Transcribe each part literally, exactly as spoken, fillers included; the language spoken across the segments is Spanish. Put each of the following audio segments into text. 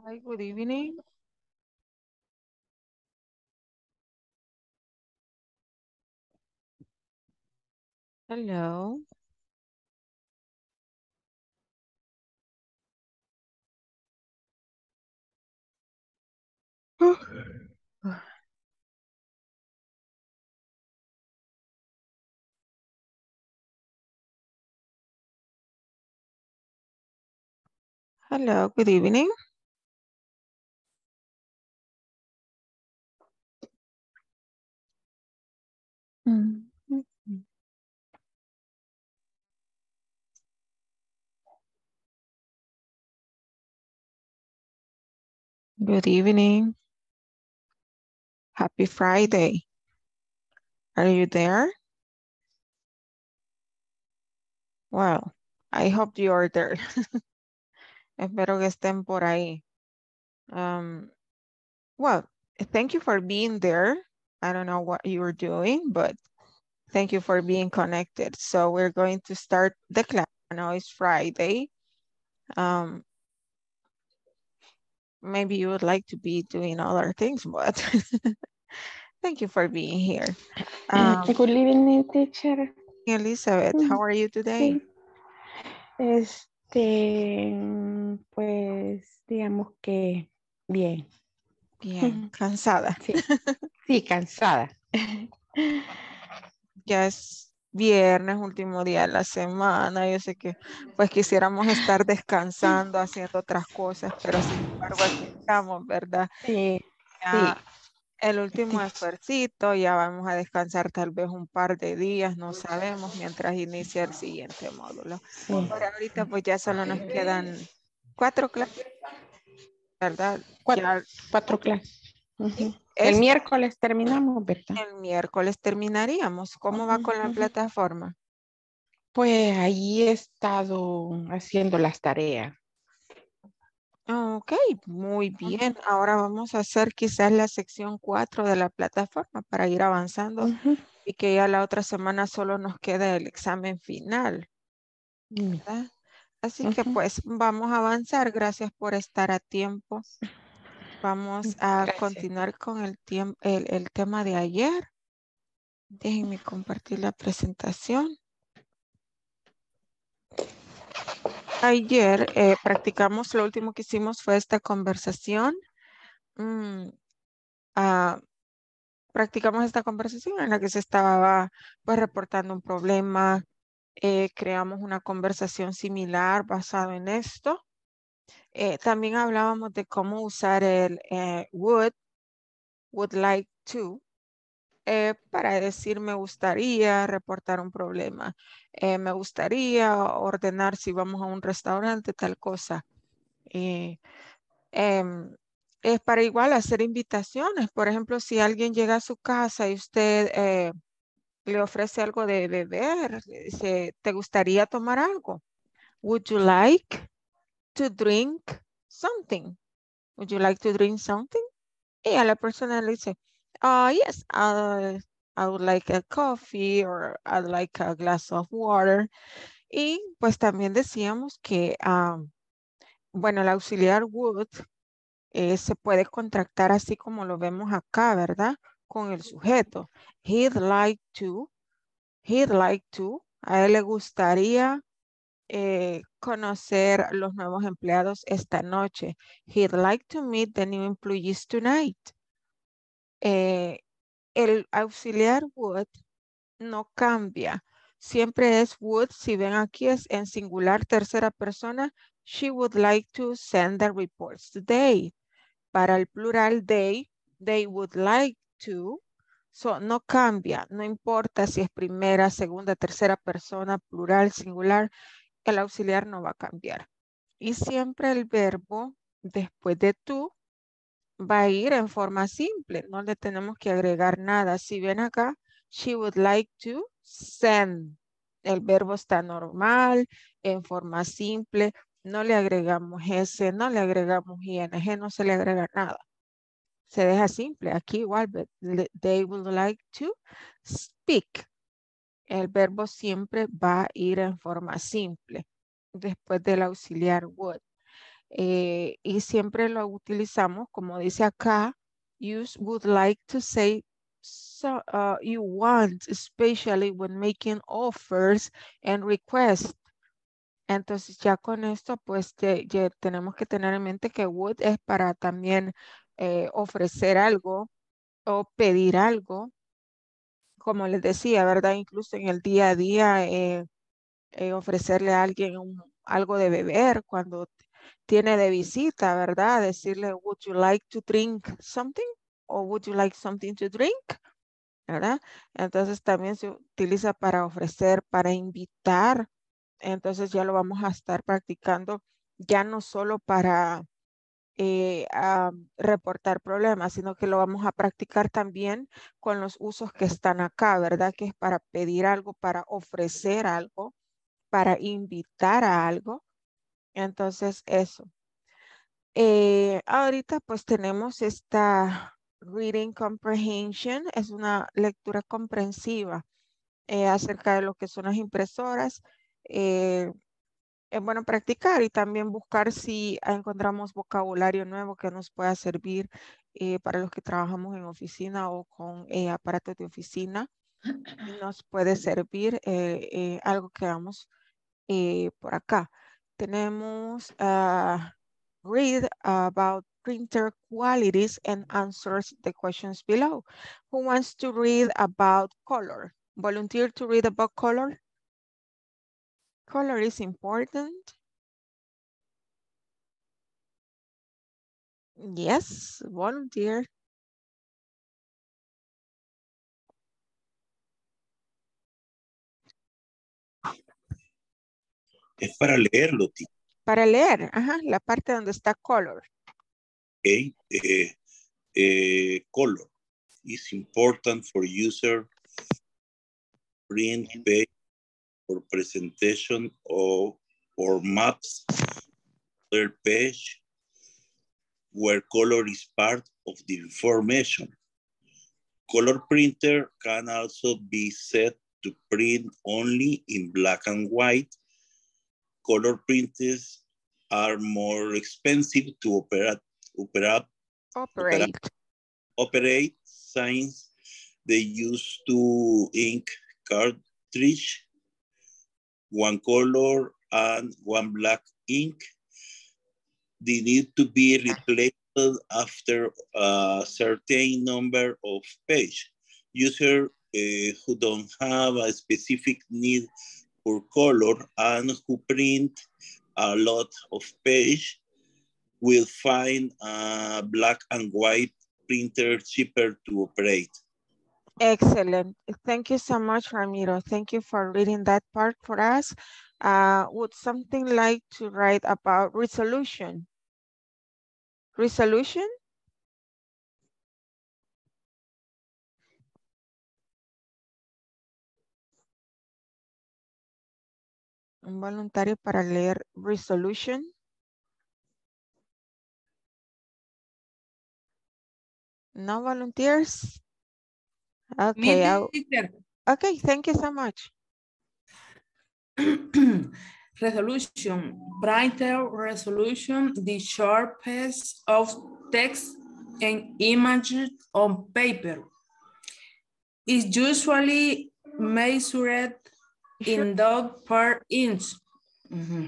Hi, good evening. Hello. Hello, good evening. Mm. Good evening. Happy Friday. Are you there? Well, I hope you are there. Espero que estén por ahí. Um, well, thank you for being there. I don't know what you were doing, but thank you for being connected. So we're going to start the class. Now it's Friday. Um, maybe you would like to be doing other things, but thank you for being here. Um, Good evening, teacher. Elizabeth, how are you today? Sí. Este, pues, digamos que bien. Bien, cansada. Sí, sí, cansada. Ya es viernes, último día de la semana. Yo sé que pues quisiéramos estar descansando, haciendo otras cosas, pero sin embargo aquí estamos, ¿verdad? Sí, sí, Ya el último sí, esfuercito, ya vamos a descansar tal vez un par de días, no sabemos, mientras inicia el siguiente módulo. sí. Por ahorita pues ya solo nos quedan cuatro clases, ¿verdad? Cuatro, Ya cuatro clases. Ujú. sí, El esta miércoles terminamos, ¿verdad? el miércoles terminaríamos. ¿Cómo va con la Ujú. plataforma? Pues ahí he estado haciendo las tareas. Ok, muy bien. Ahora vamos a hacer quizás la sección cuatro de la plataforma para ir avanzando Ujú. y que ya la otra semana solo nos queda el examen final, ¿verdad? Así que Ujú. pues vamos a avanzar. Gracias por estar a tiempo. Vamos a Gracias. continuar con el, tiemp- el, el tema de ayer. Déjenme compartir la presentación. Ayer eh, practicamos, lo último que hicimos fue esta conversación. Mm, ah, practicamos esta conversación en la que se estaba pues reportando un problema. Eh, creamos una conversación similar basado en esto. Eh, también hablábamos de cómo usar el eh, would, would like to, eh, para decir me gustaría reportar un problema. Eh, me gustaría ordenar si vamos a un restaurante, tal cosa. Eh, em, es para igual hacer invitaciones. Por ejemplo, si alguien llega a su casa y usted eh, le ofrece algo de beber, le dice, ¿te gustaría tomar algo? Would you like to drink something? Would you like to drink something? Y a la persona le dice, uh, yes, uh, I would like a coffee or I'd like a glass of water. Y pues también decíamos que, um, bueno, el auxiliar would eh, se puede contractar así como lo vemos acá, ¿verdad? Con el sujeto. He'd like to, he'd like to, a él le gustaría eh, conocer los nuevos empleados esta noche. He'd like to meet the new employees tonight. Eh, el auxiliar would no cambia. Siempre es would. Si ven aquí es en singular tercera persona. She would like to send the reports today. Para el plural they, they would like to. So, no cambia, no importa si es primera, segunda, tercera persona, plural, singular, el auxiliar no va a cambiar. Y siempre el verbo después de tú va a ir en forma simple, no le tenemos que agregar nada. Si ven acá, she would like to send. El verbo está normal, en forma simple, no le agregamos S, no le agregamos ing, no se le agrega nada. Se deja simple. Aquí igual, they would like to speak. El verbo siempre va a ir en forma simple después del auxiliar would. eh, y siempre lo utilizamos, como dice acá, use would like to say so, uh, you want, especially when making offers and requests. Entonces ya con esto pues te- ya tenemos que tener en mente que would es para también eh, ofrecer algo o pedir algo, como les decía, ¿verdad? Incluso en el día a día, eh, eh, ofrecerle a alguien un- algo de beber cuando t- tiene de visita, ¿verdad? Decirle, would you like to drink something? O would you like something to drink? ¿Verdad? Entonces también se utiliza para ofrecer, para invitar. Entonces ya lo vamos a estar practicando ya no solo para eh, a reportar problemas, sino que lo vamos a practicar también con los usos que están acá, ¿verdad? Que es para pedir algo, para ofrecer algo, para invitar a algo. Entonces, eso. Eh, ahorita pues tenemos esta reading comprehension, es una lectura comprensiva eh, acerca de lo que son las impresoras. Eh, es bueno practicar y también buscar si encontramos vocabulario nuevo que nos pueda servir eh, para los que trabajamos en oficina o con eh, aparatos de oficina. Nos puede servir eh, eh, algo que vamos eh, por acá. Tenemos uh, read about printer qualities and answers the questions below. Who wants to read about color? Volunteer to read about color? Color is important. Yes, volunteer. Es para leerlo, tío. Para leer, ajá, la parte donde está color. Okay. Eh, eh, color is important for user print page for presentation of or maps their page where color is part of the information. Color printer can also be set to print only in black and white. Color printers are more expensive to operate, operate, Operate. operate, operate since they use two ink cartridge, one color and one black ink. They need to be replaced after a certain number of pages. Users uh, who don't have a specific need for color and who print a lot of pages will find a black and white printer cheaper to operate. Excellent. Thank you so much, Ramiro. Thank you for reading that part for us. Uh, would something like to write about resolution? Resolution? Un voluntario para leer resolution. No volunteers? Okay. I'll, okay, thank you so much. Resolution, printer resolution, the sharpest of text and images on paper. Is usually measured in dot per inch. Mm-hmm.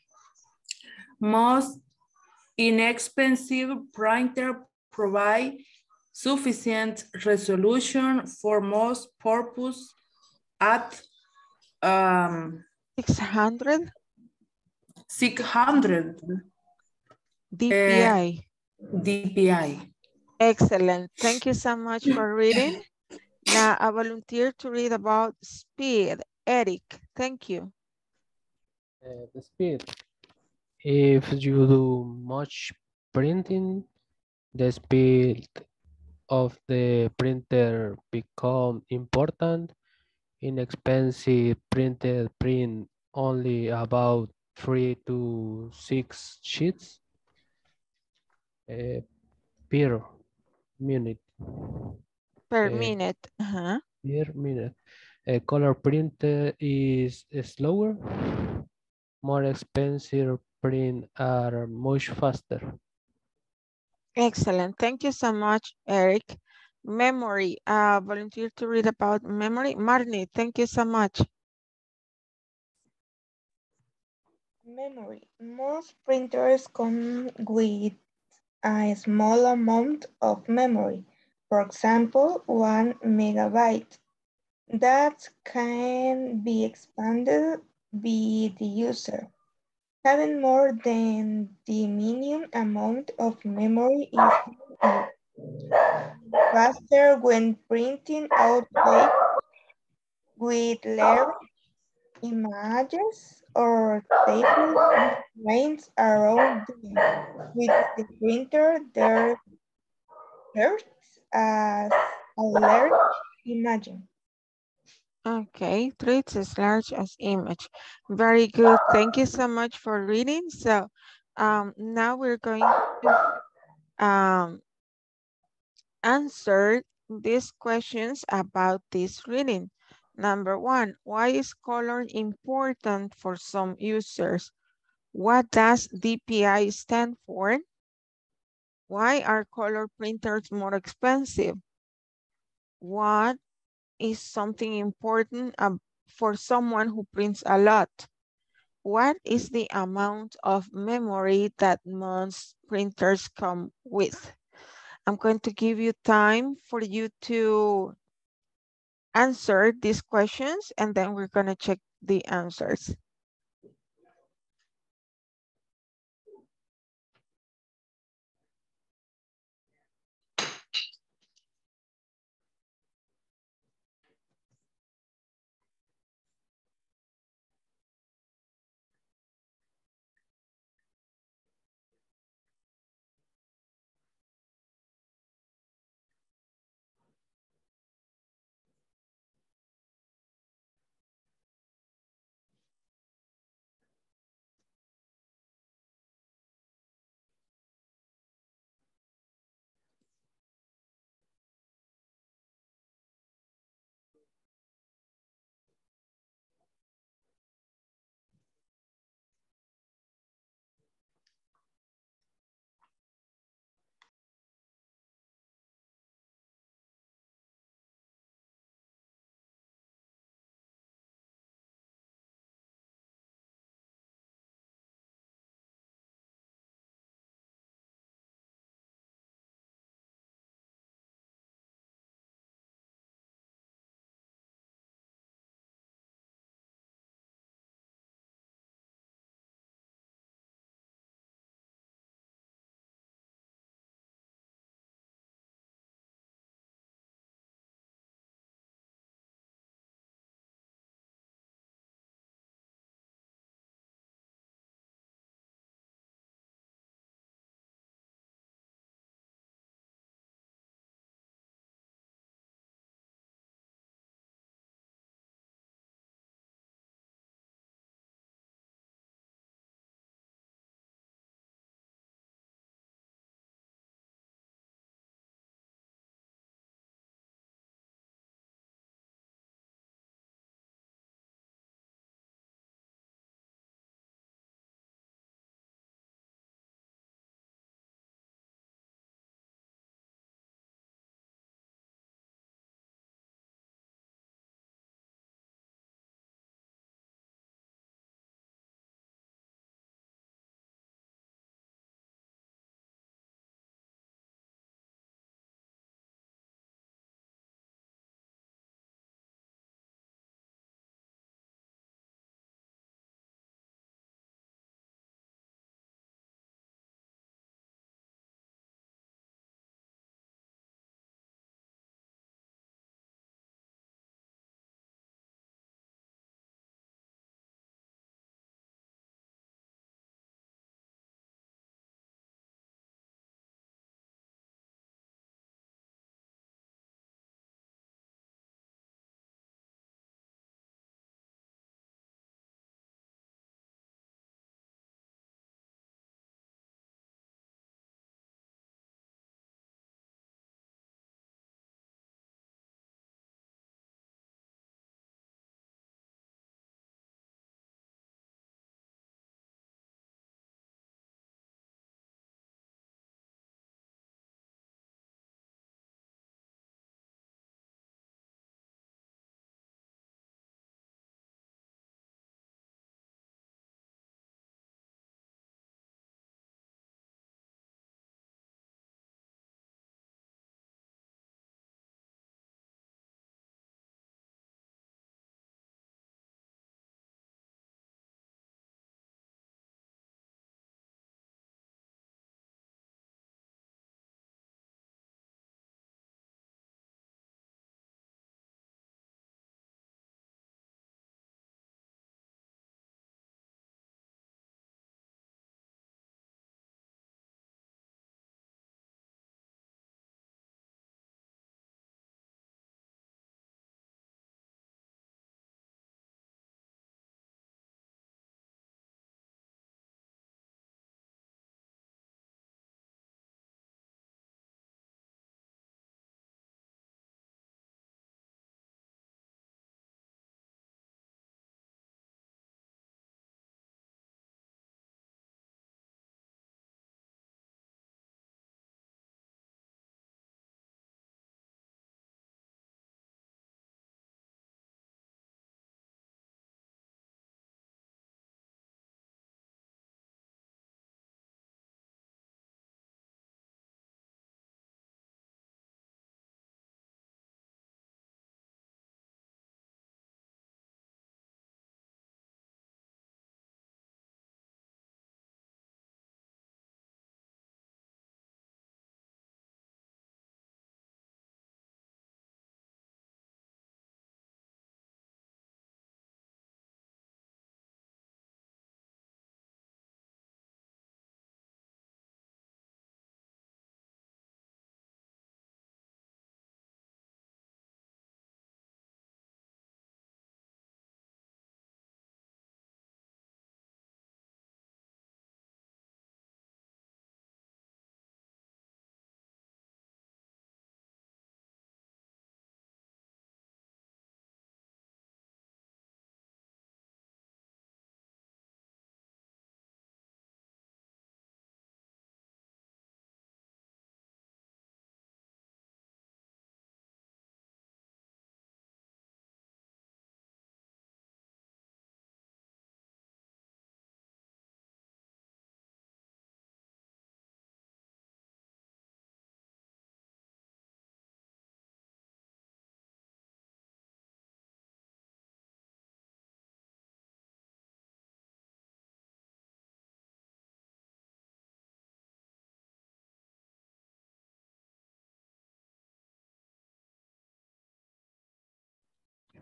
Most inexpensive printer provide sufficient resolution for most purposes at um, six hundred? six hundred D P I. Uh, D P I. Excellent. Thank you so much for reading. Now, I volunteer to read about speed. Eric, thank you. Uh, the speed. If you do much printing, the speed of the printer become important. Inexpensive printer print only about three to six sheets uh, per minute. Per uh, minute. Uh-huh. Per minute. A color printer is slower. more expensive print are much faster. Excellent. Thank you so much, Eric. Memory. Uh, volunteer to read about memory. Marnie, thank you so much. Memory. Most printers come with a small amount of memory, for example, one megabyte, that can be expanded by the user. Having more than the minimum amount of memory is faster when printing out text with large images or tables with lines around them, which the printer there hurts as a large image. Okay, treats as large as image. Very good. Thank you so much for reading. So um, now we're going to um, answer these questions about this reading. Number one, why is color important for some users? What does D P I stand for? Why are color printers more expensive? What is something important um, for someone who prints a lot? What is the amount of memory that most printers come with? I'm going to give you time for you to answer these questions, and then we're going to check the answers.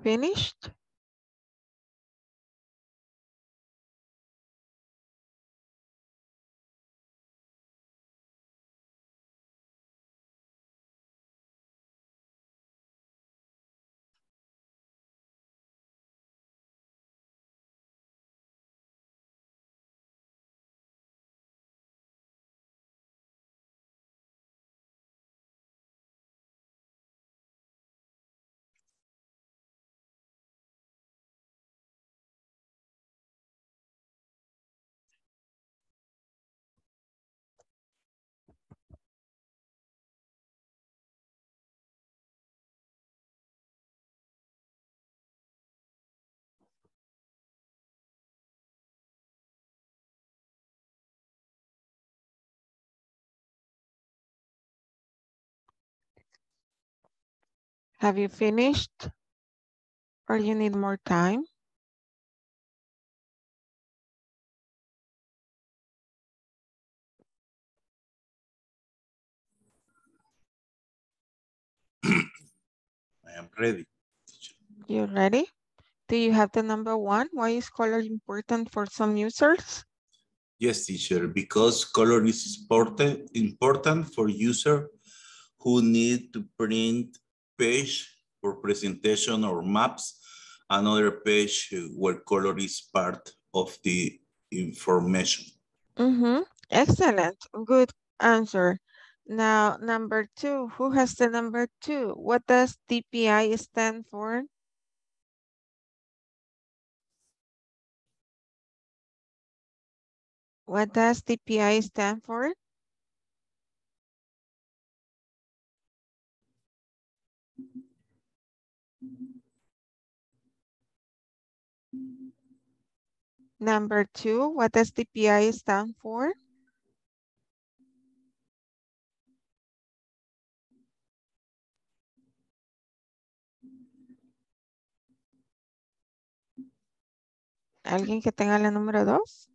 finished? Have you finished? Or you need more time? I am ready. You ready? Do you have the number one? Why is color important for some users? Yes, teacher, because color is important, important for user who need to print page for presentation or maps, another page where color is part of the information. Mm-hmm. Excellent. Good answer. Now, number two. Who has the number two? What does D P I stand for? What does D P I stand for? Number two, what does D P I stand for? ¿Alguien que tenga la número dos?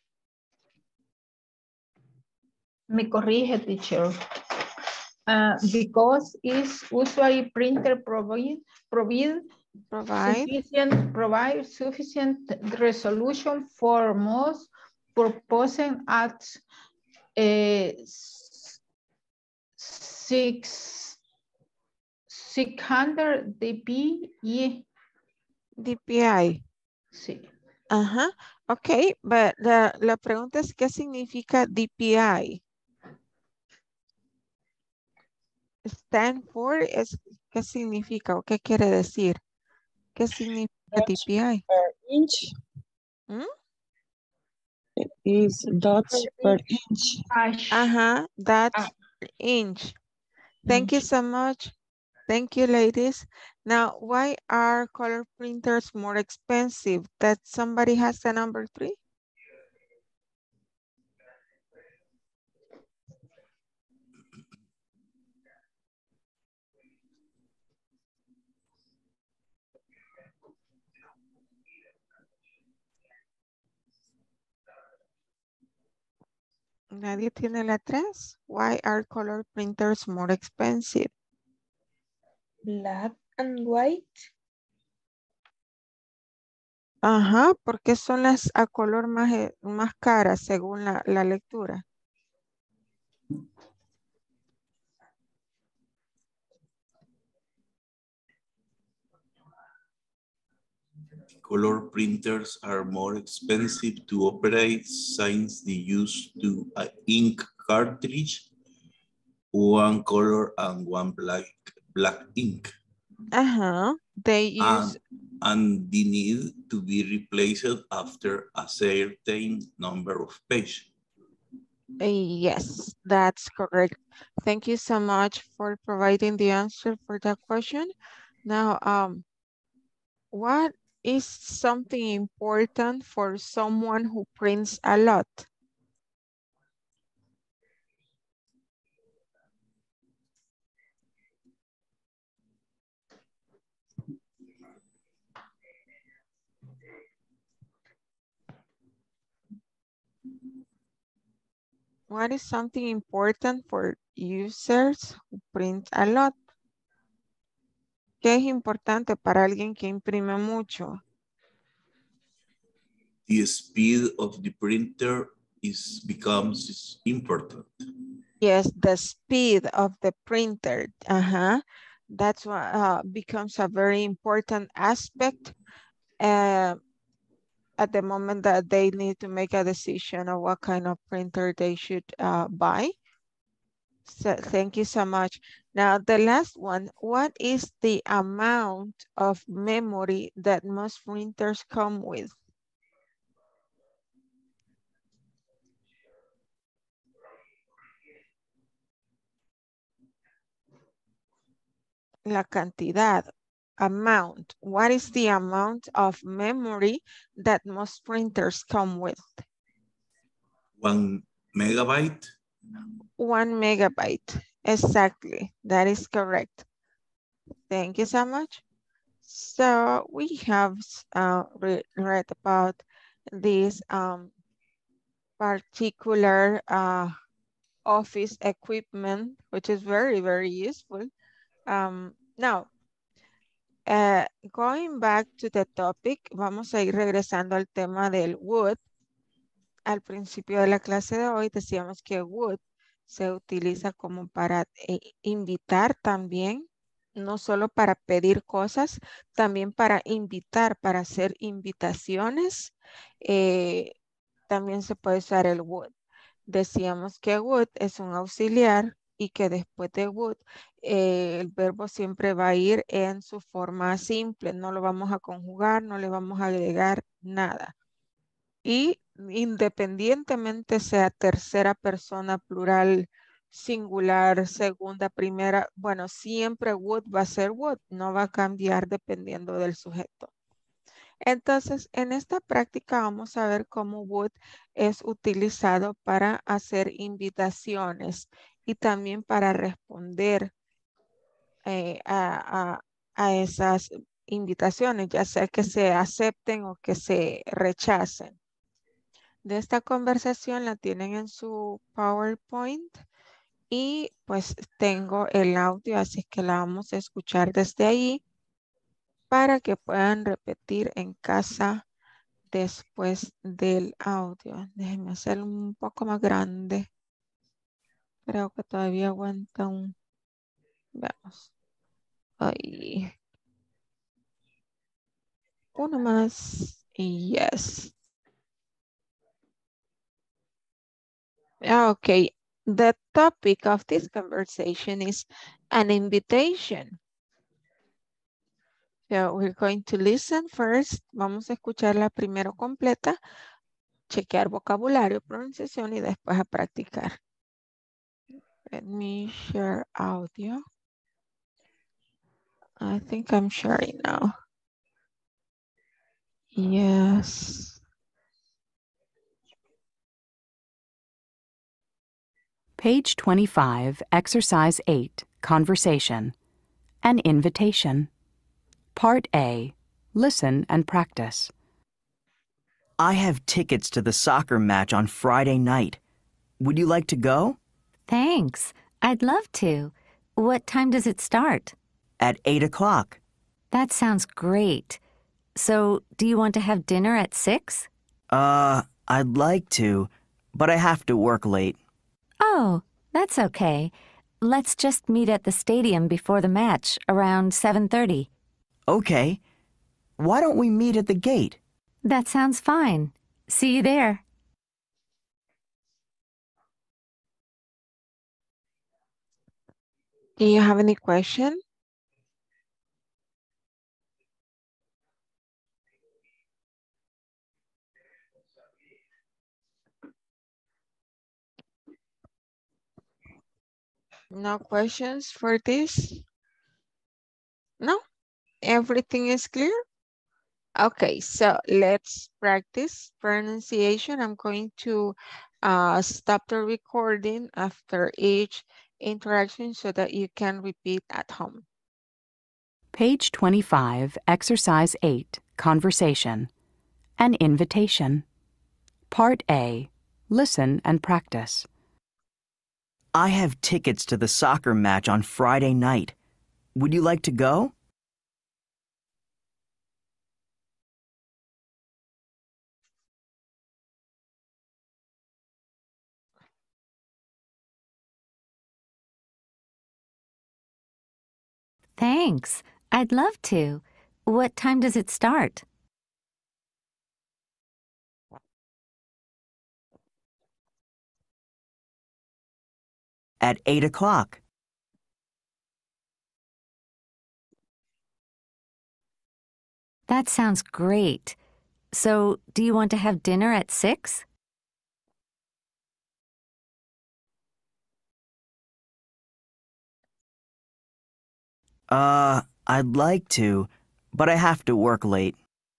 Me corrige, teacher. Uh, because is usually printer provide provide Provide. sufficient provide sufficient resolution for most purposes at uh, six six hundred dpi. D P I. Sí. Ajá. Ok, but la, la pregunta es ¿qué significa D P I? Stand for es ¿qué significa o qué quiere decir? ¿Qué significa D P I? Per inch. ¿Mm? It is dots per inch. Ajá, that's Ah. inch. Thank you so much. Thank you, ladies. Now, why are color printers more expensive? That somebody has the number three? Nadie tiene la tres. Why are color printers more expensive? Black and white. Ajá, porque son las a color más, eh, más caras según la, la lectura. Color printers are more expensive to operate since they use to uh, ink cartridge, one color and one black black ink. Uh-huh. They use and, and they need to be replaced after a certain number of pages. Yes, that's correct. Thank you so much for providing the answer for that question. Now, um, what is something important for someone who prints a lot? What is something important for users who print a lot? ¿Qué es importante para alguien que imprime mucho? The speed of the printer is becomes important. Yes, the speed of the printer. Uh-huh. That's what uh, becomes a very important aspect uh, at the moment that they need to make a decision of what kind of printer they should uh, buy. So thank you so much. Now, the last one, what is the amount of memory that most printers come with? La cantidad, amount. What is the amount of memory that most printers come with? One megabyte. One megabyte. Exactly. That is correct. Thank you so much. So we have uh, re read about this um, particular uh, office equipment, which is very, very useful. Um, now, uh, going back to the topic, vamos a ir regresando al tema del wood. Al principio de la clase de hoy decíamos que would se utiliza como para eh, invitar también, no solo para pedir cosas, también para invitar, para hacer invitaciones. Eh, también se puede usar el would. Decíamos que would es un auxiliar y que después de would eh, el verbo siempre va a ir en su forma simple. No lo vamos a conjugar, no le vamos a agregar nada. Y independientemente sea tercera persona, plural, singular, segunda, primera, bueno, siempre would va a ser would, no va a cambiar dependiendo del sujeto. Entonces, en esta práctica vamos a ver cómo would es utilizado para hacer invitaciones y también para responder eh, a, a, a esas invitaciones, ya sea que se acepten o que se rechacen. De esta conversación la tienen en su PowerPoint y pues tengo el audio, así que la vamos a escuchar desde ahí para que puedan repetir en casa después del audio. Déjenme hacerlo un poco más grande. Creo que todavía aguanta un... Veamos. Ahí. Uno más. Y yes. Okay. The topic of this conversation is an invitation. So we're going to listen first. Vamos a escucharla primero completa, chequear vocabulario, pronunciación y después a practicar. Let me share audio. I think I'm sharing now. Yes. Page twenty-five, Exercise eight, Conversation. An invitation. Part A, Listen and Practice. I have tickets to the soccer match on Friday night. Would you like to go? Thanks. I'd love to. What time does it start? At eight o'clock. That sounds great. So, do you want to have dinner at six? Uh, I'd like to, but I have to work late. Oh, that's okay. Let's just meet at the stadium before the match, around seven thirty. Okay. Why don't we meet at the gate? That sounds fine. See you there. Do you have any question? No questions for this? No? Everything is clear? Okay, so let's practice pronunciation. I'm going to uh, stop the recording after each interaction so that you can repeat at home. Page twenty-five, Exercise eight, Conversation. An invitation. Part A, Listen and Practice. I have tickets to the soccer match on Friday night. Would you like to go? Thanks. I'd love to. What time does it start? At eight o'clock. That sounds great. So, do you want to have dinner at six? Uh, I'd like to, but I have to work late.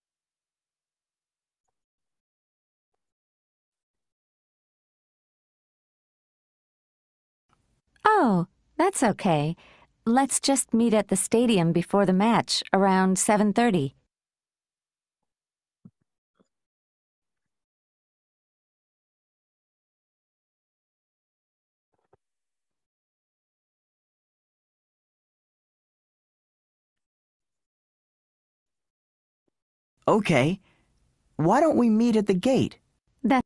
Oh, that's okay. Let's just meet at the stadium before the match, around seven thirty. Okay. Why don't we meet at the gate? That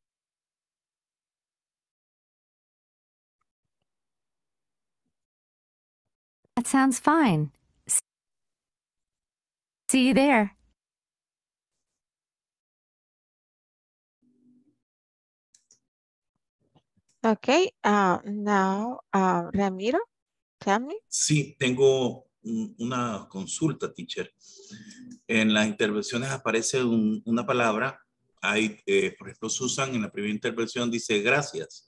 That sounds fine. S- See you there. Okay, uh, now, uh, Ramiro, tell me. Sí, tengo un- una consulta, teacher. En las intervenciones aparece un- una palabra, hay, eh, por ejemplo, Susan en la primera intervención dice gracias.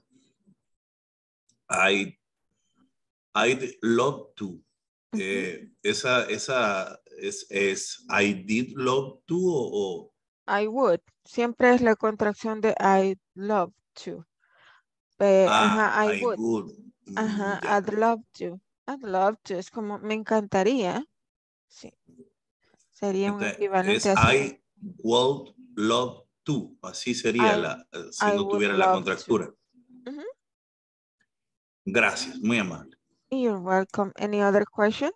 I, I'd love to. Eh, esa, esa es, es I did love to o, o- I would. Siempre es la contracción de I'd love to. Pe- ah, ajá, I I would. would. Mm, Ajá, ya. I'd love to. I'd love to. Es como, me encantaría. Sí. Sería un Entonces, equivalente es a hacer. I would love to. Así sería I, la, eh, si I no would tuviera la love to. contractura. Ujú. Gracias, muy amable. You're welcome. Any other question?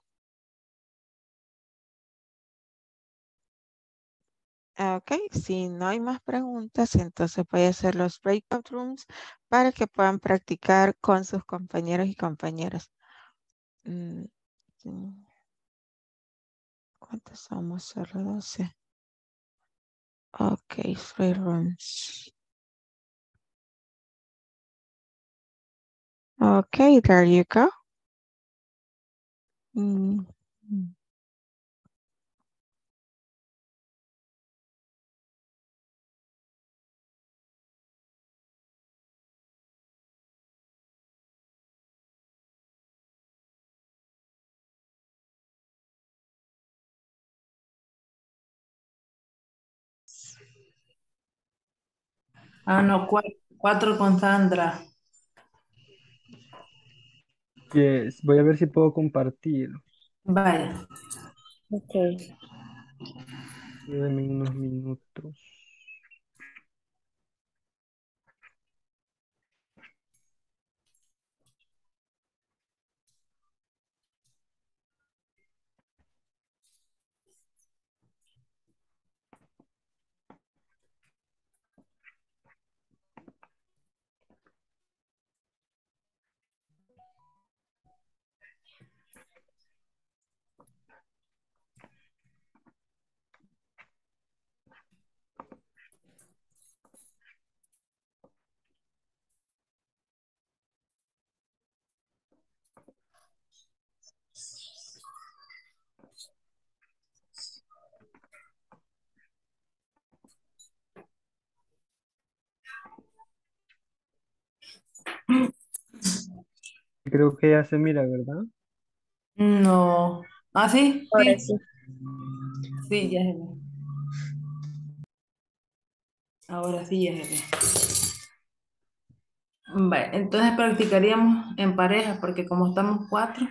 Ok, si no hay más preguntas, entonces voy a hacer los breakout rooms para que puedan practicar con sus compañeros y compañeras. Mm, sí. ¿Cuántos somos? Solo doce. Ok, three rooms. Ok, there you go. Mm, mm. Ah, no, cua- cuatro con Sandra. Yes, voy a ver si puedo compartir. Vaya. Ok. Deme unos minutos. Creo que ya se mira, ¿verdad? No. ¿Ah, sí? Ahora Sí. sí. Sí, ya se ve. Ahora sí ya se ve. Vale, entonces practicaríamos en pareja porque como estamos cuatro.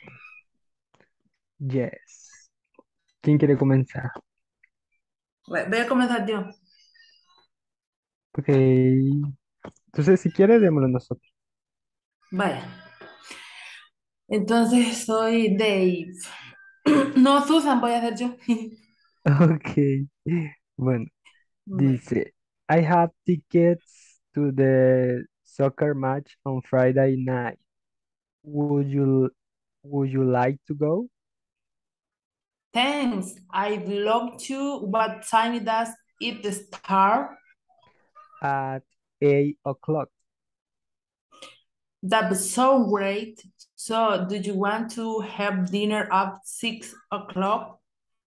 Yes. ¿Quién quiere comenzar? Voy voy a comenzar yo. Ok. Entonces, si quiere, démoslo nosotros. Vaya. Entonces soy Dave. No, Susan, voy a hacer yo. Ok. Bueno, Vaya. dice, I have tickets to the soccer match on Friday night. Would you would you like to go? Thanks. I'd love to. What time does it start? At eight o'clock. That sounds great. So, do you want to have dinner at six o'clock?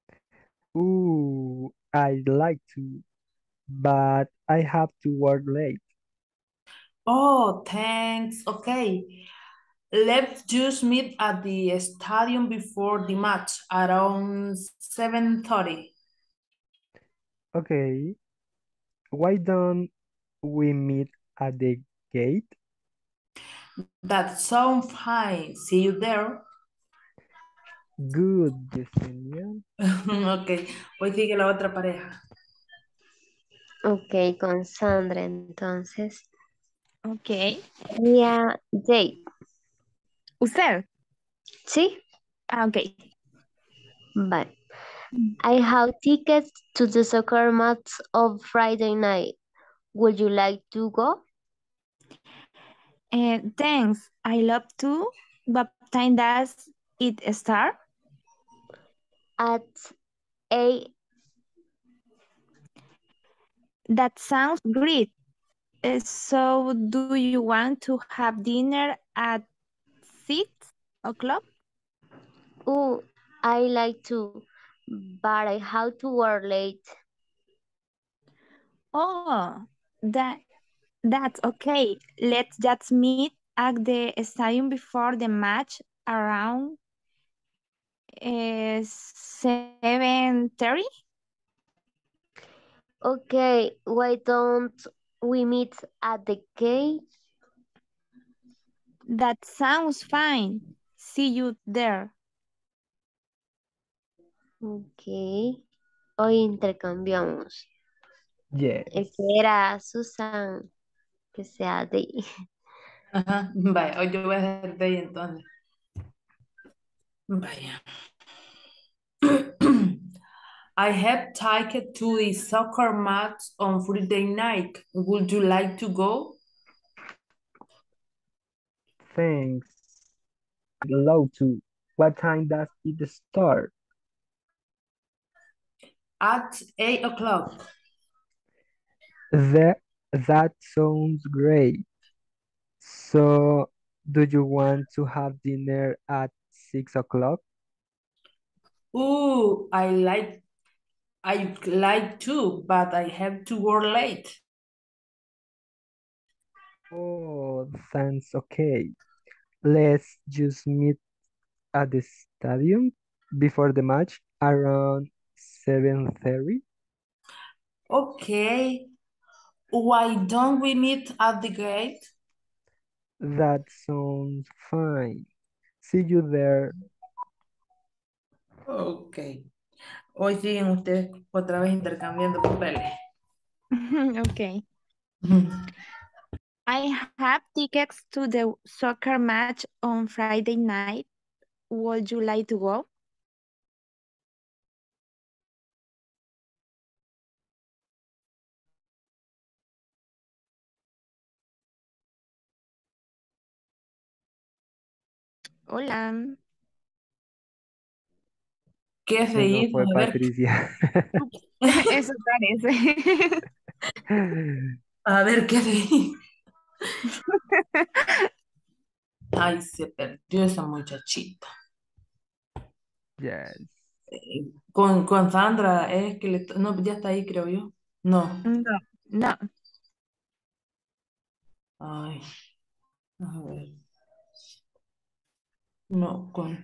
Ooh, I'd like to, but I have to work late. Oh, thanks. Okay. Let's just meet at the stadium before the match around seven thirty. Okay, why don't we meet at the gate? That sounds fine. See you there. Good, Yesenia. Ok, hoy sigue la otra pareja. Ok, con Sandra entonces. Ok. Día Jake. ¿Usted? ¿Sí? Ah, ok. Bye. I have tickets to the soccer match of Friday night. Would you like to go? Uh, thanks. I love to. What time does it start? At eight. That sounds great. Uh, so, do you want to have dinner at six o'clock? Oh, I like to, but I have to work late. Oh, that that's okay. Let's just meet at the stadium before the match around uh, seven thirty. Okay, why don't we meet at the gate? That sounds fine. See you there. Ok, hoy intercambiamos. Yes. El que era Susan, que sea de... Ajá, vaya, hoy yo voy a hacer de ahí entonces. Vaya. I have ticket to the soccer match on Friday night. Would you like to go? Thanks. I'd love to. What time does it start? At eight o'clock. That, that sounds great. So, do you want to have dinner at six o'clock? Ooh, I like I like to, but I have to work late. Oh, thanks. Okay. Let's just meet at the stadium before the match around seven thirty. Okay. Why don't we meet at the gate? That sounds fine. See you there. Ok. Hoy siguen ustedes otra vez intercambiando papeles. Okay. I have tickets to the soccer match on Friday night. Would you like to go? Hola. ¿Qué Se se nos hizo? fue A ver, Patricia. Eso parece. a ver qué se hizo. Ay, se perdió esa muchachita. Yes. Eh, Con, con Sandra, es que le... to- No, ya está ahí, creo yo. No. No, no. Ay, a ver. No, con...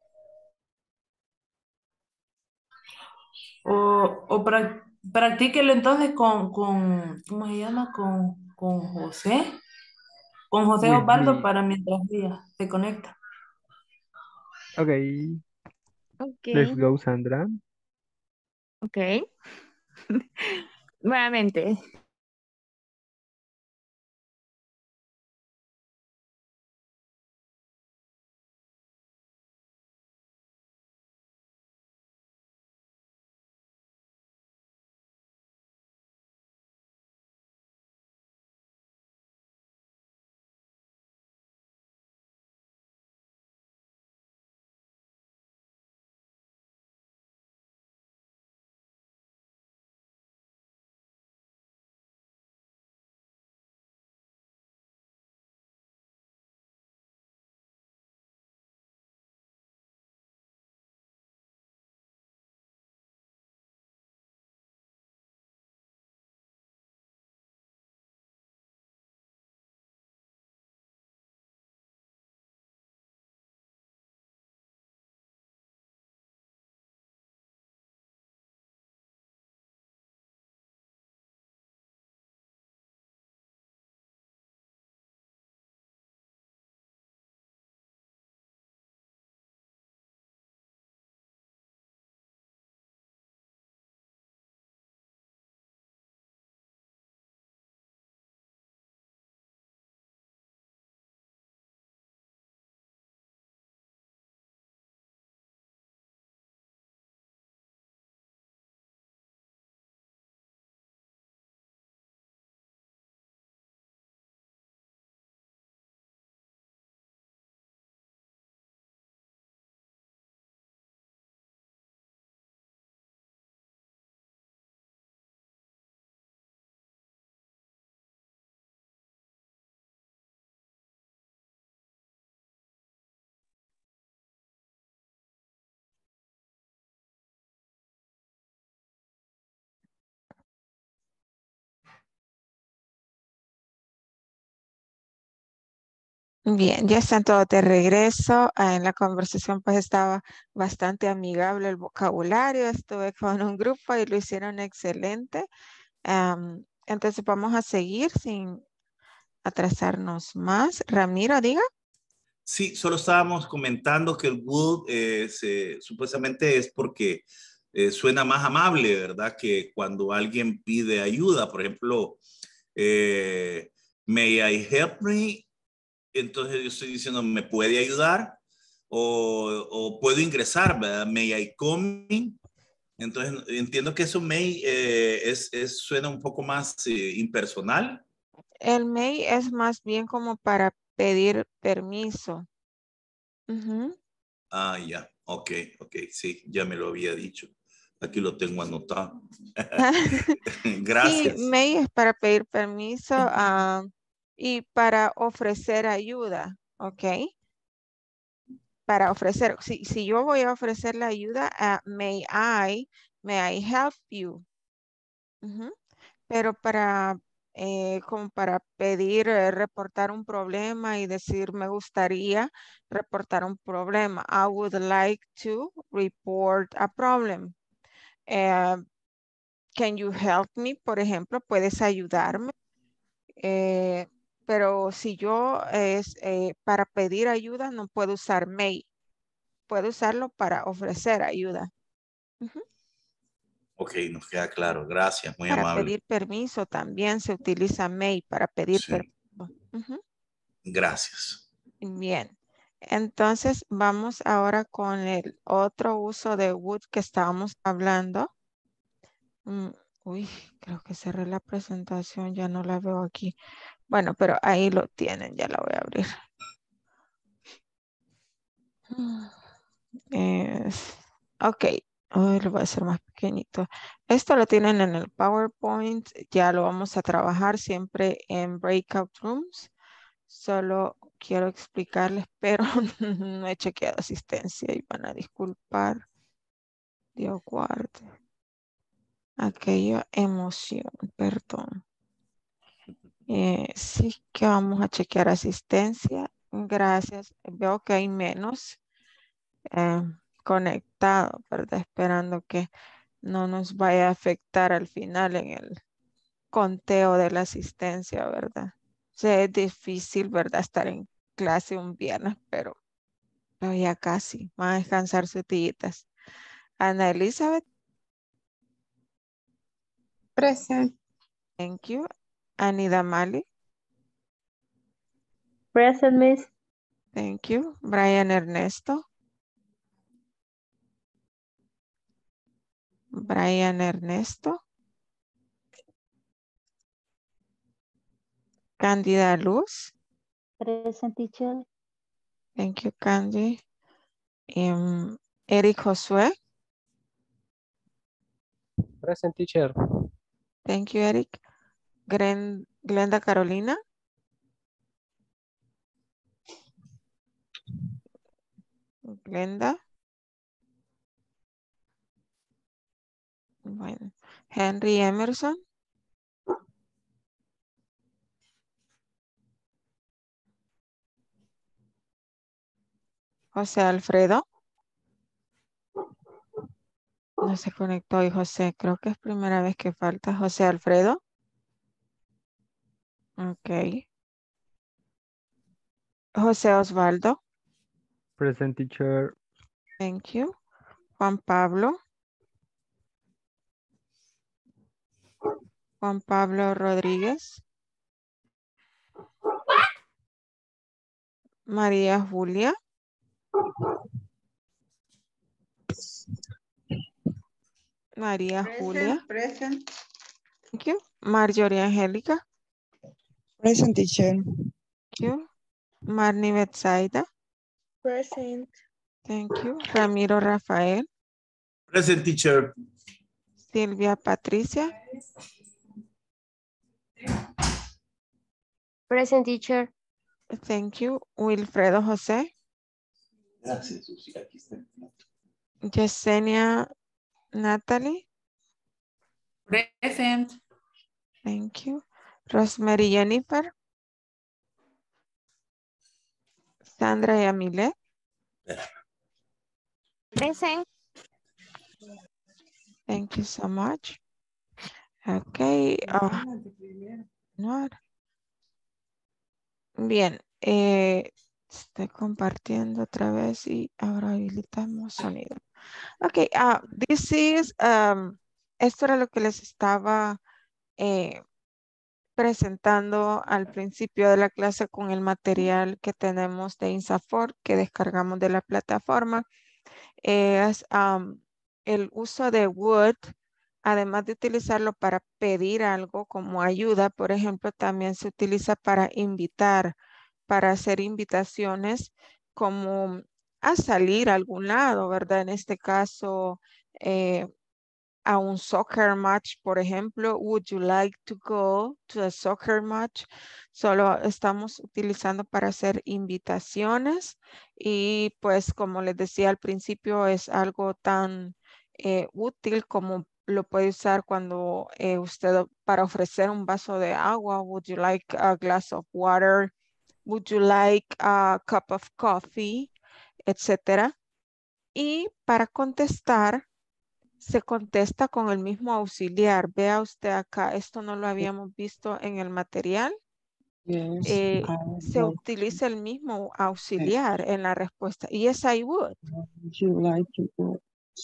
O, o prac- practíquelo entonces con, con, ¿cómo se llama? Con, con José. Con José With Osvaldo me. para mientras ella se conecta. Okay. Let's Ok, go, Sandra. ok. Nuevamente. Bien, ya están todos de regreso. Ah, en la conversación pues estaba bastante amigable el vocabulario. Estuve con un grupo y lo hicieron excelente. Am, entonces vamos a seguir sin atrasarnos más. Ramiro, diga. Sí, solo estábamos comentando que el would eh, se- supuestamente es porque eh, suena más amable, ¿verdad? Que cuando alguien pide ayuda, por ejemplo, eh, may I help me? Entonces yo estoy diciendo, ¿me puede ayudar? O, o puedo ingresar, ¿verdad? May I come in? Entonces entiendo que eso may eh, es, es- suena un poco más eh, impersonal. El may es más bien como para pedir permiso. Ujú. Ah, ya, ok, ok, sí, ya me lo había dicho. Aquí lo tengo anotado. Sí, Gracias. may es para pedir permiso ah, y para ofrecer ayuda, ¿ok? Para ofrecer, si, si yo voy a ofrecer la ayuda, ah, may I, may I help you? Ujú. Pero para, eh, como para pedir, eh, reportar un problema y decir, me gustaría reportar un problema. I would like to report a problem. Eh, can you help me? Por ejemplo, ¿puedes ayudarme? Eh, pero si yo es eh, para pedir ayuda, no puedo usar may. Puedo usarlo para ofrecer ayuda. Ujú. Ok, nos queda claro. Gracias, muy Para amable. pedir permiso también se utiliza may para pedir Sí. permiso. Ujú. Gracias. Bien. Entonces vamos ahora con el otro uso de would que estábamos hablando. Mm, uy, creo que cerré la presentación, ya no la veo aquí. Bueno, pero ahí lo tienen, ya la voy a abrir. Mm, es- ok, hoy lo voy a hacer más pequeñito. Esto lo tienen en el PowerPoint, ya lo vamos a trabajar siempre en breakout rooms. Solo quiero explicarles, pero no he chequeado asistencia y van a disculpar. Dios guarde. Aquella emoción, perdón. Eh, sí que vamos a chequear asistencia. Gracias. Veo que hay menos eh, conectados, ¿verdad? Esperando que no nos vaya a afectar al final en el conteo de la asistencia, ¿verdad? O sea, es difícil, ¿verdad? Estar en clase un viernes, pero, pero ya casi. Van a descansar sus tillitas. Ana Elizabeth. Present. Thank you. Anida Mali. Present, Miss. Thank you. Brian Ernesto. Brian Ernesto. Cándida Luz. Present, teacher. Thank you, Candy. Um, Eric Josué. Present, teacher. Thank you, Eric. Gren- Glenda Carolina. Glenda. Bueno. Henry Emerson. José Alfredo. No se conectó hoy José. Creo que es primera vez que falta. José Alfredo. Ok. José Osvaldo. Present, teacher. Thank you. Juan Pablo. Juan Pablo Rodríguez. María Julia. María Julia. Present. Thank you. Marjorie Angélica. Present, teacher. Thank you. Marni Betsaida. Present. Thank you. Ramiro Rafael. Present, teacher. Silvia Patricia. Present, teacher. Thank you. Wilfredo José. Gracias, Susi. Aquí está. Yesenia Natalie. Present. Thank you. Rosemary Jennifer. Sandra y Amile. Present. Thank you so much. Okay. Uh, no. Bien. Eh, estoy compartiendo otra vez y ahora habilitamos sonido. Okay. Uh, this is, um, esto era lo que les estaba eh, presentando al principio de la clase con el material que tenemos de INSAFORP que descargamos de la plataforma. Es um, el uso de would, además de utilizarlo para pedir algo como ayuda, por ejemplo, también se utiliza para invitar, para hacer invitaciones como a salir a algún lado, ¿verdad? En este caso, eh, a un soccer match, por ejemplo. Would you like to go to a soccer match? Solo estamos utilizando para hacer invitaciones y pues como les decía al principio es algo tan eh, útil como lo puede usar cuando eh, usted para ofrecer un vaso de agua. Would you like a glass of water? Would you like a cup of coffee? Etcétera. Y para contestar se contesta con el mismo auxiliar. Vea usted acá, esto no lo habíamos visto en el material. Yes, Eh, I se love utiliza el mismo auxiliar en la respuesta. Yes, I would. Would you like to go?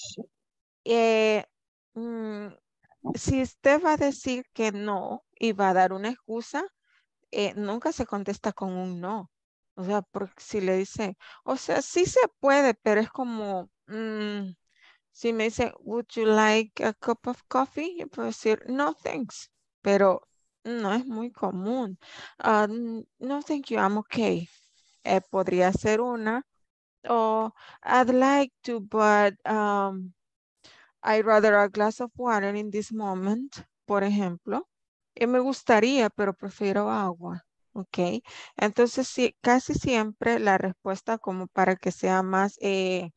Eh, mm, si usted va a decir que no y va a dar una excusa, eh, nunca se contesta con un no. O sea, porque si le dice, o sea, sí se puede, pero es como... Mm, si me dice, would you like a cup of coffee? Yo puedo decir, no, thanks. Pero no es muy común. Uh, no, thank you, I'm okay. Eh, podría ser una. O I'd like to, but um, I'd rather a glass of water in this moment, por ejemplo. Eh, me gustaría, pero prefiero agua. Ok. Entonces, sí, casi siempre la respuesta como para que sea más... Eh,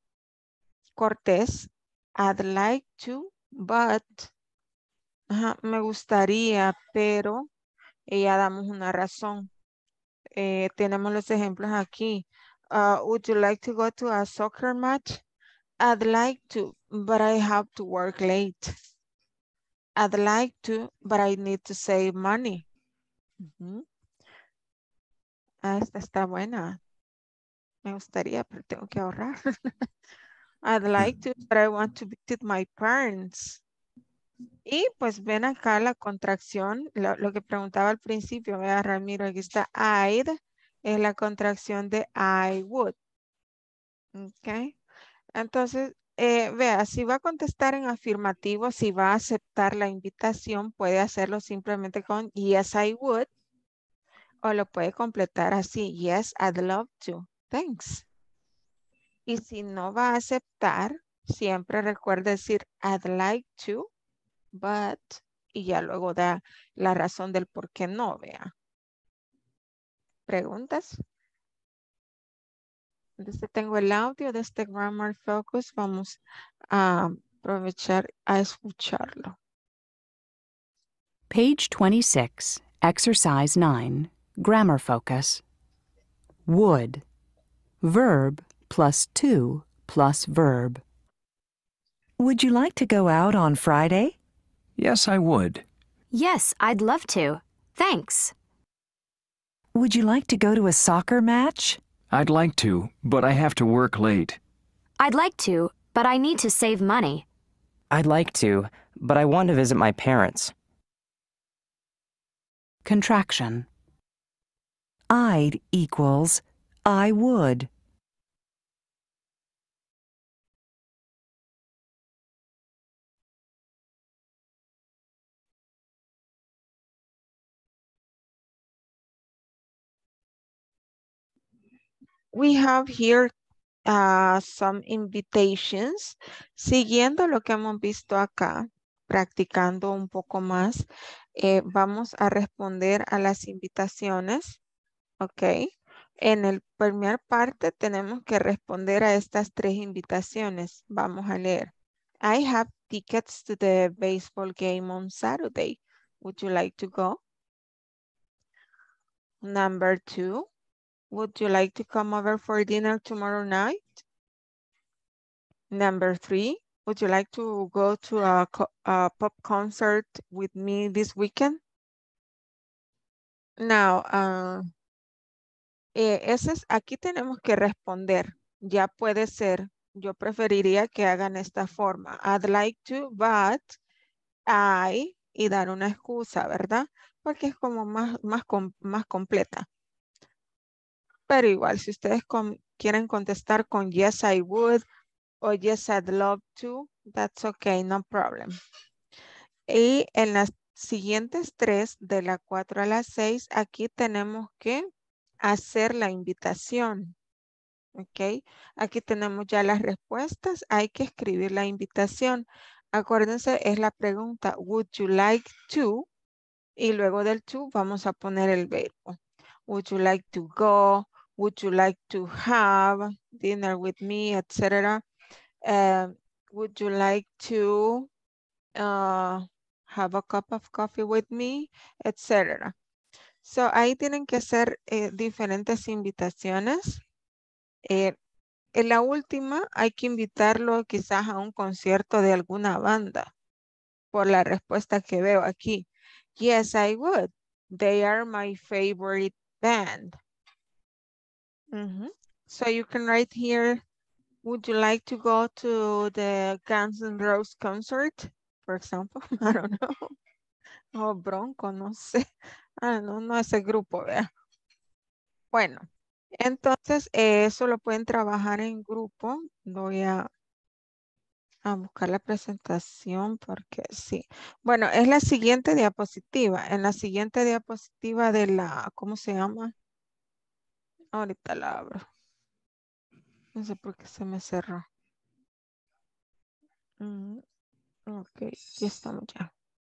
cortés, I'd like to, but, ajá, me gustaría, pero, y ya damos una razón. Eh, tenemos los ejemplos aquí. Uh, would you like to go to a soccer match? I'd like to, but I have to work late. I'd like to, but I need to save money. Uh-huh. Ah, esta está buena. Me gustaría, pero tengo que ahorrar. I'd like to, but I want to visit my parents. Y pues ven acá la contracción, lo, lo que preguntaba al principio, vea Ramiro, aquí está I'd, es la contracción de I would. Ok. Entonces, eh, vea, si va a contestar en afirmativo, si va a aceptar la invitación, puede hacerlo simplemente con yes, I would. O lo puede completar así, yes, I'd love to. Thanks. Y si no va a aceptar, siempre recuerde decir I'd like to, but, y ya luego da la razón del por qué no, vea. ¿Preguntas? Desde tengo el audio de este Grammar Focus, vamos a aprovechar a escucharlo. Page twenty-six, Exercise nine, Grammar Focus. Would. Verb plus to plus verb. Would you like to go out on Friday? Yes, I would. Yes, I'd love to. Thanks. Would you like to go to a soccer match? I'd like to, but I have to work late. I'd like to, but I need to save money. I'd like to, but I want to visit my parents. Contraction. I'd equals I would. We have here uh, some invitations. Siguiendo lo que hemos visto acá, practicando un poco más, eh, vamos a responder a las invitaciones. Ok. En el primer parte tenemos que responder a estas tres invitaciones. Vamos a leer. I have tickets to the baseball game on Saturday. Would you like to go? Number two. would you like to come over for dinner tomorrow night? Number three, would you like to go to a, a pop concert with me this weekend? Now, uh, eh, ese es, aquí tenemos que responder. Ya puede ser, yo preferiría que hagan esta forma. I'd like to, but I, y dar una excusa, ¿verdad? Porque es como más, más, com, más completa. Pero igual, si ustedes con, quieren contestar con yes, I would, o yes, I'd love to, that's okay, no problem. Y en las siguientes tres, de la cuatro a la seis, aquí tenemos que hacer la invitación. Ok, aquí tenemos ya las respuestas, hay que escribir la invitación. Acuérdense, es la pregunta, would you like to? Y luego del to vamos a poner el verbo. Would you like to go? Would you like to have dinner with me, etcétera? Uh, would you like to uh, have a cup of coffee with me, etcétera? So, ahí tienen que hacer eh, diferentes invitaciones. Eh, en la última hay que invitarlo quizás a un concierto de alguna banda, por la respuesta que veo aquí. Yes, I would. They are my favorite band. Mm-hmm. So you can write here, would you like to go to the Guns N' Roses concert, for example? I don't know. O Bronco, no sé. Ah, no, no ese grupo, vea. Bueno, entonces eh, eso lo pueden trabajar en grupo. Voy a, a buscar la presentación porque sí. Bueno, es la siguiente diapositiva. En la siguiente diapositiva de la, ¿cómo se llama? Ahorita la abro. No sé por qué se me cerró. Mm, ok, aquí estamos ya.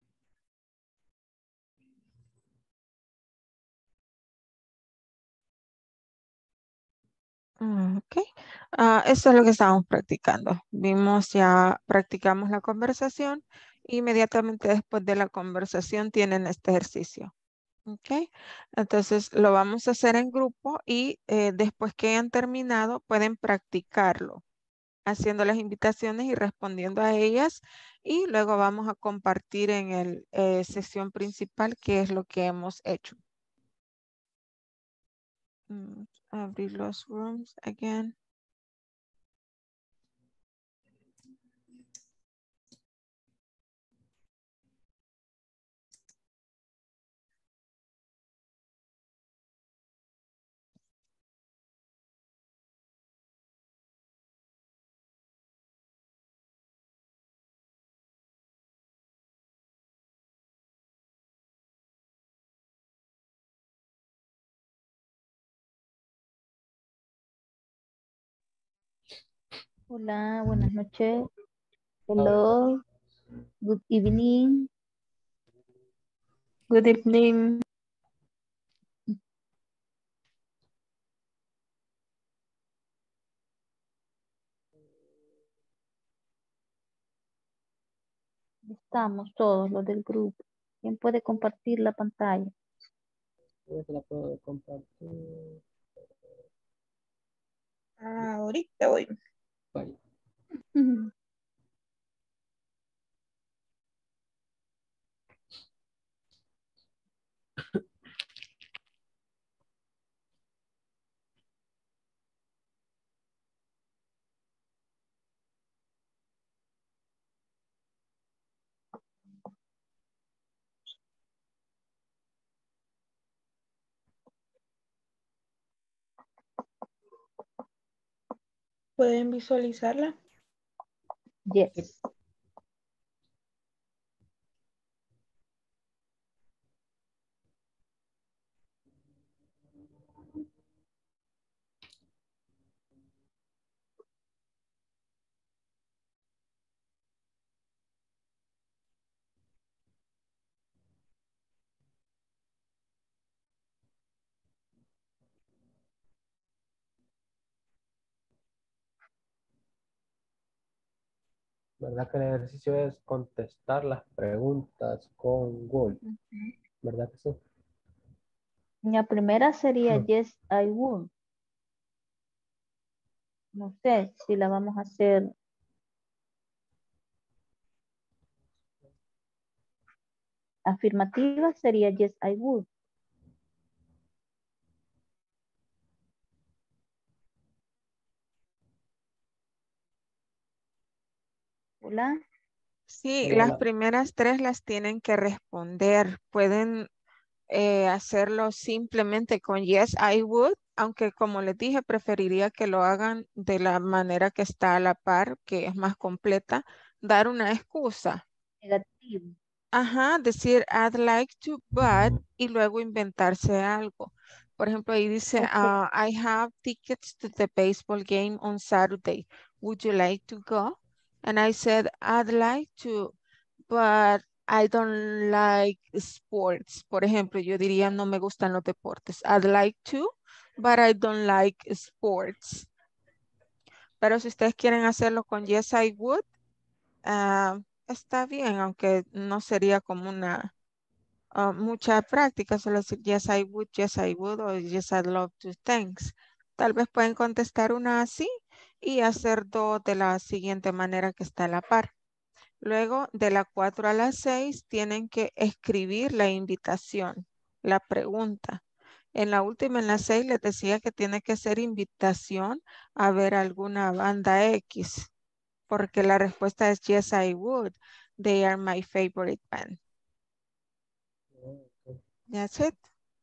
Mm, ok, uh, eso es lo que estábamos practicando. Vimos ya, practicamos la conversación. Inmediatamente después de la conversación tienen este ejercicio. Ok, entonces lo vamos a hacer en grupo y eh, después que hayan terminado pueden practicarlo, haciendo las invitaciones y respondiendo a ellas. Y luego vamos a compartir en el eh, sesión principal qué es lo que hemos hecho. Mm, abrir los rooms again. Hola, buenas noches. Hello. Good evening. Good evening. Estamos todos los del grupo. ¿Quién puede compartir la pantalla? Yo te la puedo compartir. Ah, ahorita voy. Vaya. ¿Pueden visualizarla? Yes. ¿Verdad que el ejercicio es contestar las preguntas con Google? ¿Verdad que sí? La primera sería No. yes, I would. No sé si la vamos a hacer. Afirmativa sería yes, I would. Hola. Sí, Hola, las hola. primeras tres las tienen que responder. Pueden eh, hacerlo simplemente con yes, I would, aunque como les dije, preferiría que lo hagan de la manera que está a la par, que es más completa, dar una excusa. Negativo. Ajá, decir I'd like to, but, y luego inventarse algo. Por ejemplo, ahí dice, Ok. uh, I have tickets to the baseball game on Saturday. Would you like to go? And I said, I'd like to, but I don't like sports. Por ejemplo, yo diría, no me gustan los deportes. I'd like to, but I don't like sports. Pero si ustedes quieren hacerlo con yes, I would, ah, está bien, aunque no sería como una ah, mucha práctica, solo decir yes, I would, yes, I would, o yes, I'd love to, thanks. Tal vez pueden contestar una así y hacer dos de la siguiente manera que está a la par. Luego, de la cuatro a la seis, tienen que escribir la invitación, la pregunta. En la última, en la seis, les decía que tiene que ser invitación a ver alguna banda X, porque la respuesta es yes, I would. They are my favorite band. That's it.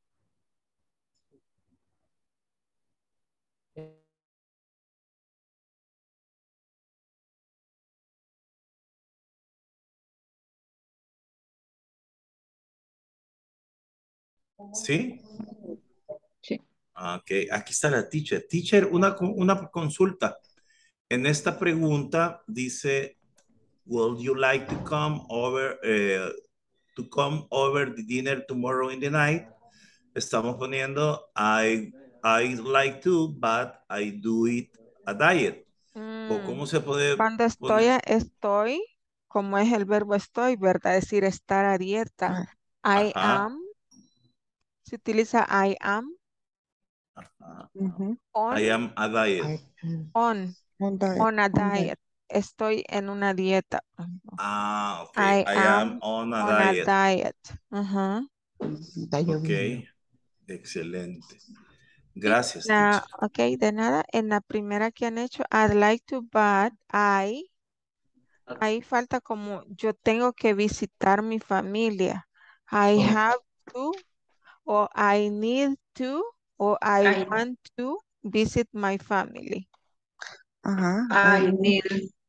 ¿Sí? Sí. Ok, aquí está la teacher. Teacher, una, co- una consulta. En esta pregunta dice, would you like to come over, eh, to come over the dinner tomorrow in the night? Estamos poniendo, I, I like to, but I do it a diet. ¿O Mm, cómo se puede Cuando estoy, poner? a- estoy, como es el verbo estoy, ¿verdad? Es decir, estar a dieta. I Ajá. am, se utiliza I am, ajá. on, I am a diet. on, On diet. on a On diet. diet. Estoy en una dieta. Ah, ok. I I am am on a on a diet. diet. Ajá. Está Ok. lloviendo. Excelente. Y Gracias, la, teacher. ok, de nada. En la primera que han hecho, I'd like to, but I, ahí falta como yo tengo que visitar mi familia. I have to, o I need to, o I I, want to visit my family. Ajá. I I need.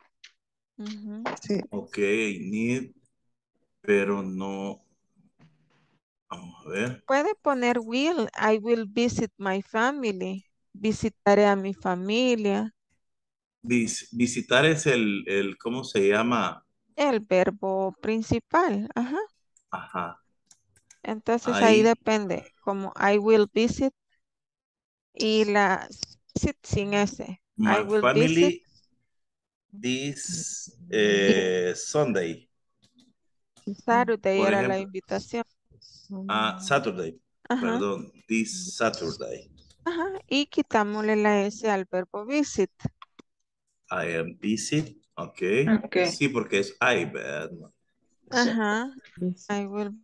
Ujú. Sí. Ok, need, pero no. Vamos a ver. Puede poner will, I will visit my family. Visitaré a mi familia. Vis- visitar es el, el, ¿cómo se llama? El verbo principal. Ajá. Ajá. Entonces ahí Ahí, depende, como I will visit y la visit sin S. I my will visit. family this eh, Sunday. Saturday Por era la ejemplo, invitación. ah, Saturday. Ajá. Perdón, this Saturday. Ajá. Y quitámosle la S al verbo visit. I am visit. Ok. Okay. Sí, porque es I, ¿verdad? Ajá. I will.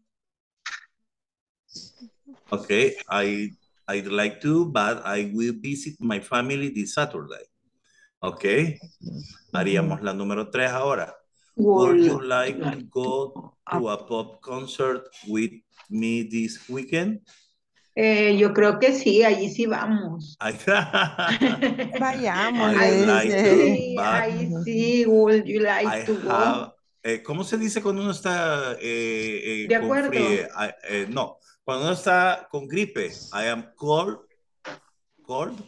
Ok. I, I'd like to, but I will visit my family this Saturday. Ok. Haríamos la número tres ahora. Would you Would, like to go to a pop concert with me this weekend? eh, yo creo que sí, allí sí vamos. I, Vayamos, I'd le Ahí like to, dice. sí, but ahí sí, would you like I to have... go? eh, ¿cómo se dice cuando uno está eh, eh, ¿De con frío? acuerdo? I- eh, no, cuando uno está con gripe. I am cold. Cold.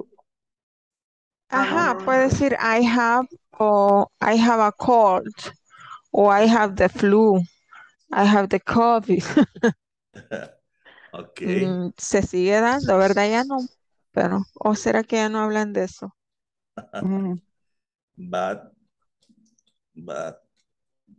Ajá. Um, Puede decir I have o I have a cold o I have the flu. I have the COVID. Ok. Mm, se sigue dando, ¿verdad? Ya no. Pero, ¿o será que ya no hablan de eso? But, but,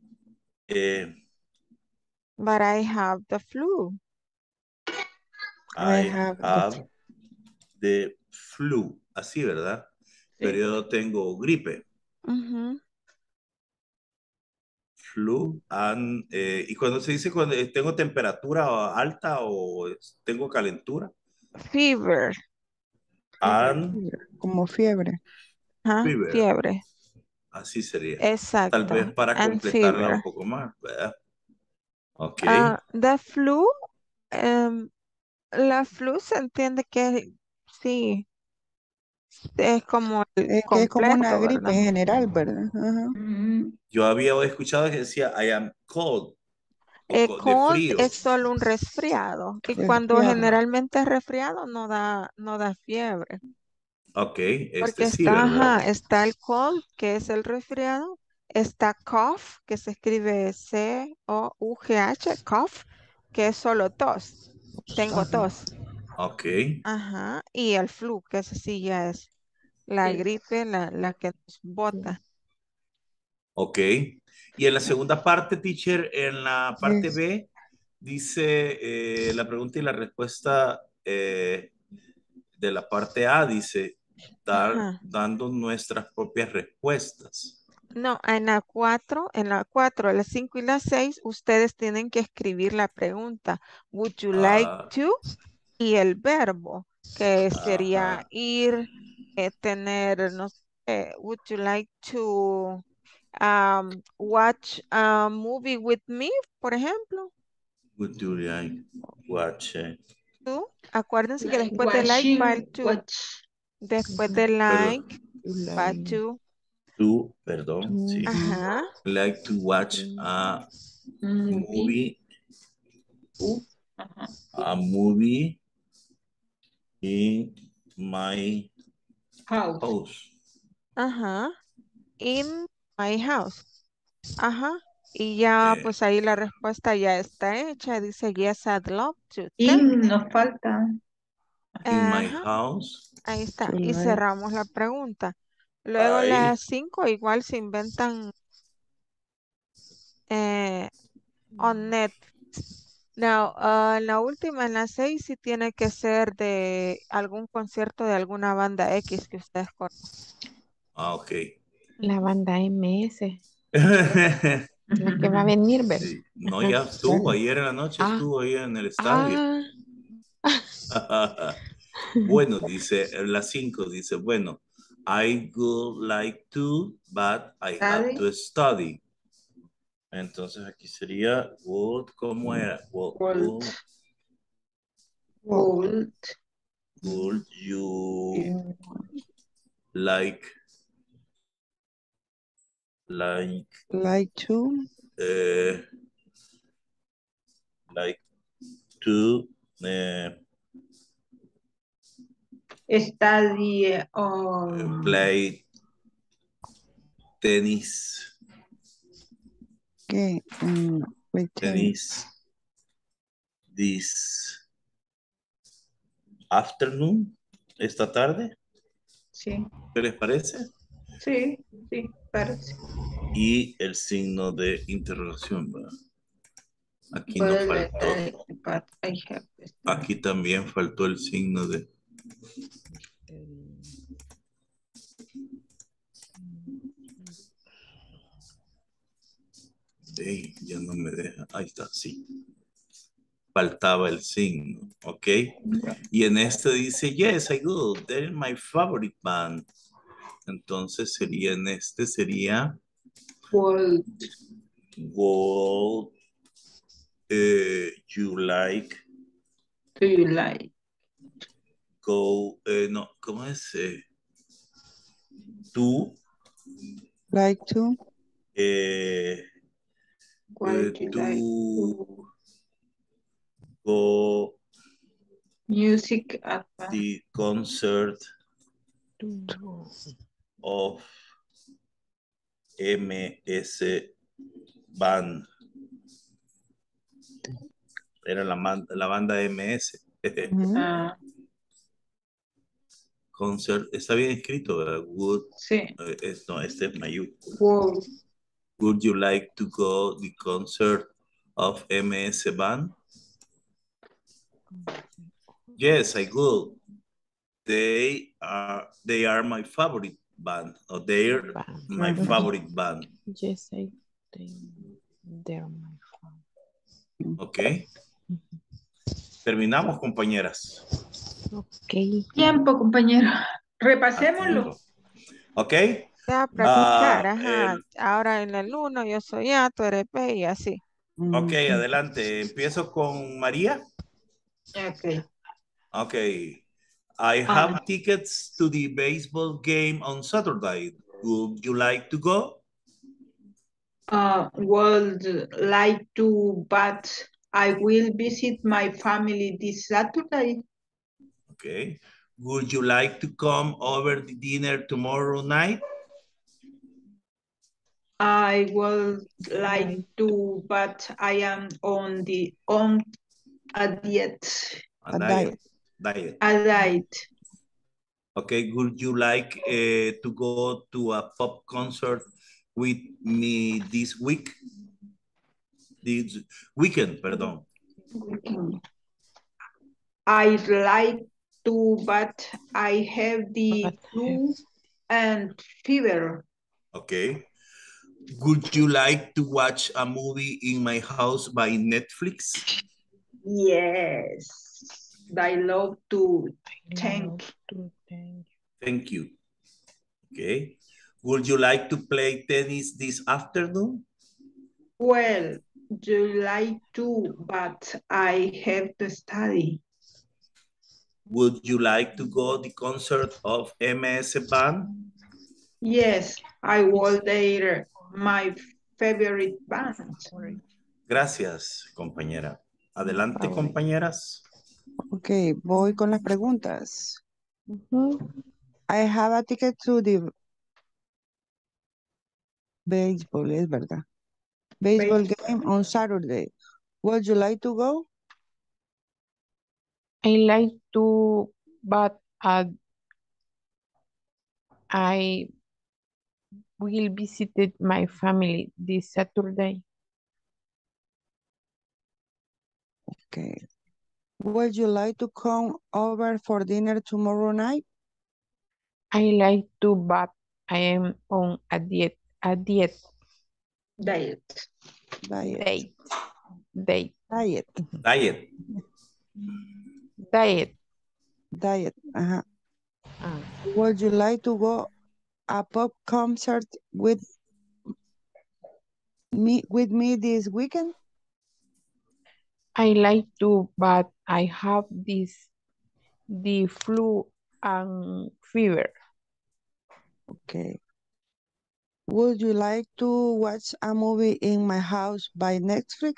eh, But I have the flu. I, I have the have the flu. Así, ¿verdad? Pero Sí. yo tengo gripe. Ujú. Flu. And, eh, y cuando se dice cuando eh, tengo temperatura alta o es- tengo calentura. Fever. And como fiebre. Ajá, fever. fiebre. Así sería. Exacto. Tal vez para And completarla fever. un poco más, ¿verdad? Ok. Ah, the flu, em, la flu se entiende que sí, es como el Es que es como una completo, gripe ¿verdad? en general, ¿verdad? Ajá. Mm, Yo había escuchado que decía I am cold. O Eh, co- de cold frío. es solo un resfriado y cuando Resfriado. generalmente es resfriado no da, no da fiebre. Ok, Porque este sí, está, ¿verdad? ajá, está el cold, que es el resfriado, está cough, que se escribe C O U G H, cough, que es solo tos. Tengo Ajá. tos. Ok, Ajá, y el flu, que ese sí ya es la sí. gripe, la, la que nos bota. ok. Y en la segunda parte, teacher, en la parte Es- B, dice eh, la pregunta y la respuesta eh, de la parte A, dice, dar, Ajá. dando nuestras propias respuestas. No, en la cuatro, en la cuatro, la cinco y la seis, ustedes tienen que escribir la pregunta. Would you like Ah, to? Y el verbo, que sería ajá. ir, eh, tener, no sé, would you like to um, watch a movie with me, por ejemplo? Would you like watch? eh, Tú, acuérdense que Like después de like va el watching, to. watch. Después de Perdón, like va like to. tú, perdón, to sí. Ajá. Like to watch a Movie. movie, Uh, ajá. a movie in my House. house. Ajá. In my house. Ajá. Y ya, Eh, pues ahí la respuesta ya está hecha. Dice, yes, I'd love to. Y Ten. nos falta. in my Ajá. house, Ahí está. to Y like. cerramos la pregunta. Luego I, las cinco igual se inventan eh, on Netflix. Now, ah, la última, en la seis, sí tiene que ser de algún concierto de alguna banda X que ustedes conozcan. ah, ok. La banda M S, la que va a venir, ¿verdad? Sí. No, Ajá. ya estuvo, ¿Verdad? ayer en la noche Ah, estuvo ahí en el estadio. ah. Bueno, dice, la cinco dice, bueno, I would like to, but I have Study. to study. Entonces aquí sería, would, ¿cómo era? Would, Would. would, Would. would you Yeah. like, like, Like to eh, like to eh, Study on. play tennis, que mm, wait, tennis this afternoon, esta tarde? Sí, ¿Qué les parece? sí, sí, parece. Y el signo de interrogación, ¿verdad? Aquí nos Well, faltó. uh, but I have to study. Aquí también faltó el signo de... Ey, ya no me deja. Ahí está, sí. Faltaba el signo, ¿ok? Y en este dice, yes, I do. They're my favorite band. Entonces sería, en este sería... Would. Would eh, you like... Do you like? Go... eh, no, ¿cómo es? Eh, tú... like to Eh, What eh, would you to like to? go Music at the concert of M S Band. Era la, man- la banda M S. uh, Concert. Está bien escrito, ¿verdad? Would, sí. eh, es- no, este es mayúsculo. Would. Would you like to go the concert of M S Band? Yes, I would. They are they are my favorite band. Or they're my Mhm. favorite band. Yes, I think they're my Ok. Terminamos, compañeras. Ok. Tiempo, compañera. Repasémoslo. Tiempo. Ok. Ya, practicar, Ah, ajá. el- Ahora en el uno yo soy A, tú eres B y así. ok, adelante. Empiezo con María. Ok. Ok. I have tickets to the baseball game on Saturday. Would you like to go? Uh, would like to, but I will visit my family this Saturday. Okay. Would you like to come over the dinner tomorrow night? I would like to, but I am on the on a diet. A diet. Diet. A diet. Okay. Would you like uh, to go to a pop concert with me this week? This weekend, perdón. I'd like to, but I have the flu and fever. Okay. Would you like to watch a movie in my house by Netflix? Yes. I love to thank. Thank you. Okay. Would you like to play tennis this afternoon? Well, you like to, but I have to study. Would you like to go to the concert of M S Band? Yes, I was there, my favorite band. Gracias, compañera. Adelante, compañeras. Ok, voy con las preguntas. I have a ticket to the baseball, es verdad. Baseball game on Saturday. Would you like to go? I like to, but uh, I will visit my family this Saturday. Okay. Would you like to come over for dinner tomorrow night? I like to, but I am on a diet. A diet. Diet. Diet. Date. Date. Diet. Diet. Diet. Diet. Ajá. Ah. Would you like to go a pop concert with me with me this weekend? I like to, but I have this the flu and fever. Okay. Would you like to watch a movie in my house by Netflix?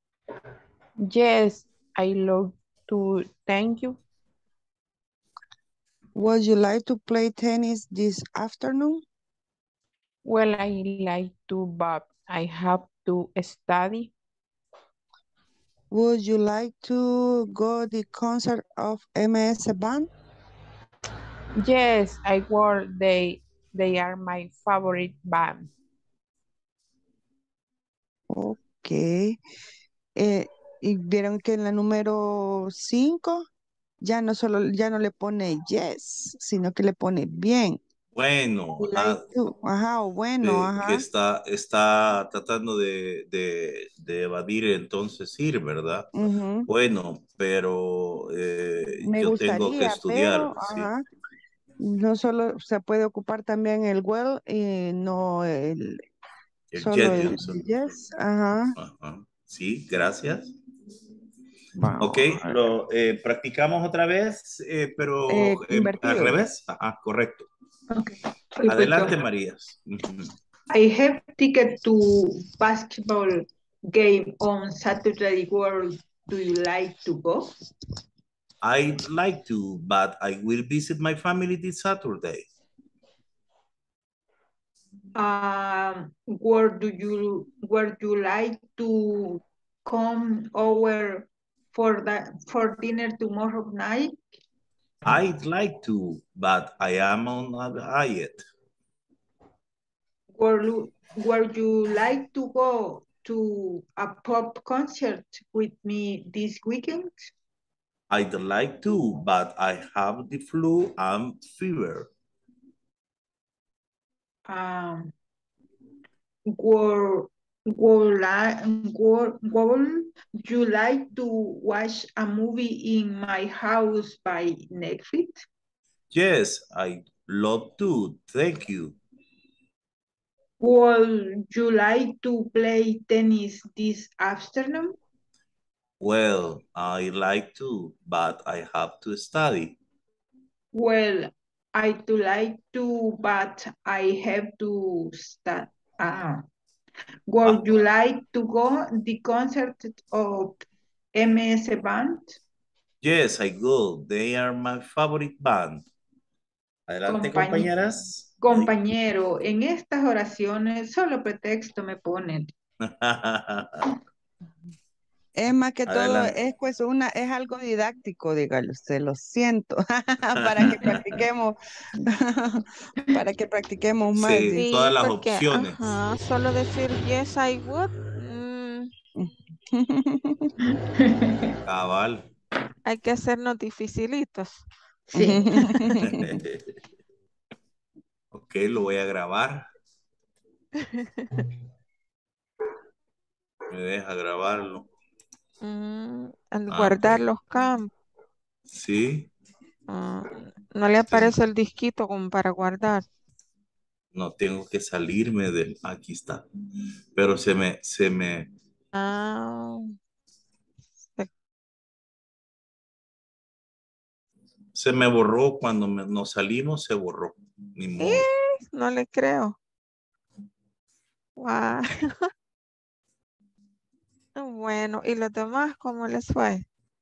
Yes, I love to. Thank you. Would you like to play tennis this afternoon? Well, I like to, but I have to study. Would you like to go the concert of M S Band? Yes, I were they they are my favorite band. Ok. Eh, y vieron que en la número cinco ya no solo, ya no le pone yes, sino que le pone bien. Bueno, Like ajá, to. Ajá, o bueno, de- que ajá. está, está tratando de, de, de evadir entonces ir, ¿verdad? Ujú. Bueno, pero eh, Me yo tengo que gustaría, estudiar, pero, sí. ajá, no solo se puede ocupar también el well y no el, El solo jet, el Johnson. yes, ajá. Ajá. Sí, gracias. Vamos Ok, a ver. lo eh, practicamos otra vez, eh, pero Eh, eh, al invertido. revés. Ajá, correcto. Okay. Adelante, María. Ujú. I have ticket to basketball game on Saturday. Where do you like to go? I'd like to, but I will visit my family this Saturday. Um, where do you where do you like to come over for that for dinner tomorrow night? I'd like to, but I am on a diet. Where lu- where you like to go to a pop concert with me this weekend? I'd like to, but I have the flu and fever. Um, would, would, like, would, would you like to watch a movie in my house by Netflix? Yes, I'd love to. Thank you. Would you like to play tennis this afternoon? Well, I like to, but I have to study. Well, I do like to, but I have to start. Uh, would you like to go the concert of M S Band? Yes, I go. They are my favorite band. Adelante, Compañ- compañeras. Compañero, en estas oraciones solo pretexto me ponen. Es más que todo, Adelante. es pues una, es algo didáctico, dígalo, se lo siento, para que practiquemos, para que practiquemos más. Sí, dice. todas las porque, opciones. ajá, solo decir yes, I would. mm, Cabal. hay que hacernos dificilitos. Sí. Ok, lo voy a grabar. Me deja grabarlo. Mm, al Ah, guardar ok. los campos. Sí. ah, no le aparece el disquito como para guardar. No tengo que salirme del. Aquí está. Pero se me, se me, Ah, se- se me borró cuando me- nos salimos, se borró. Ni modo. eh, no le creo. Guau. Bueno, ¿y los demás cómo les fue?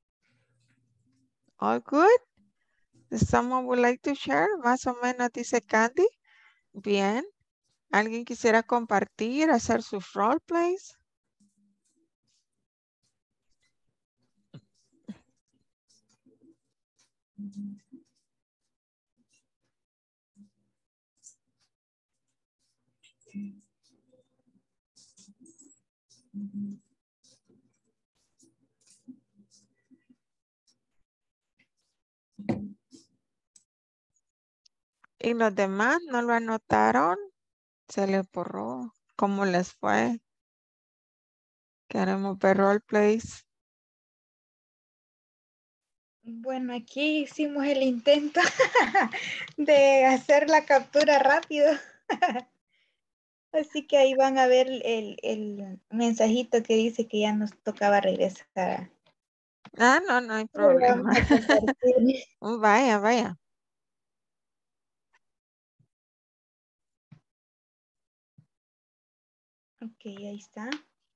All good? Does someone would like to share? Más o menos dice Candy. Bien. ¿Alguien quisiera compartir, hacer sus role plays? ¿Y los demás no lo anotaron? Se les borró. ¿Cómo les fue? Queremos ver role plays. Bueno, aquí hicimos el intento de hacer la captura rápido. Así que ahí van a ver el, el mensajito que dice que ya nos tocaba regresar. Ah, no, no hay Lo problema. vamos a compartir. Vaya, vaya. Ok, ahí está.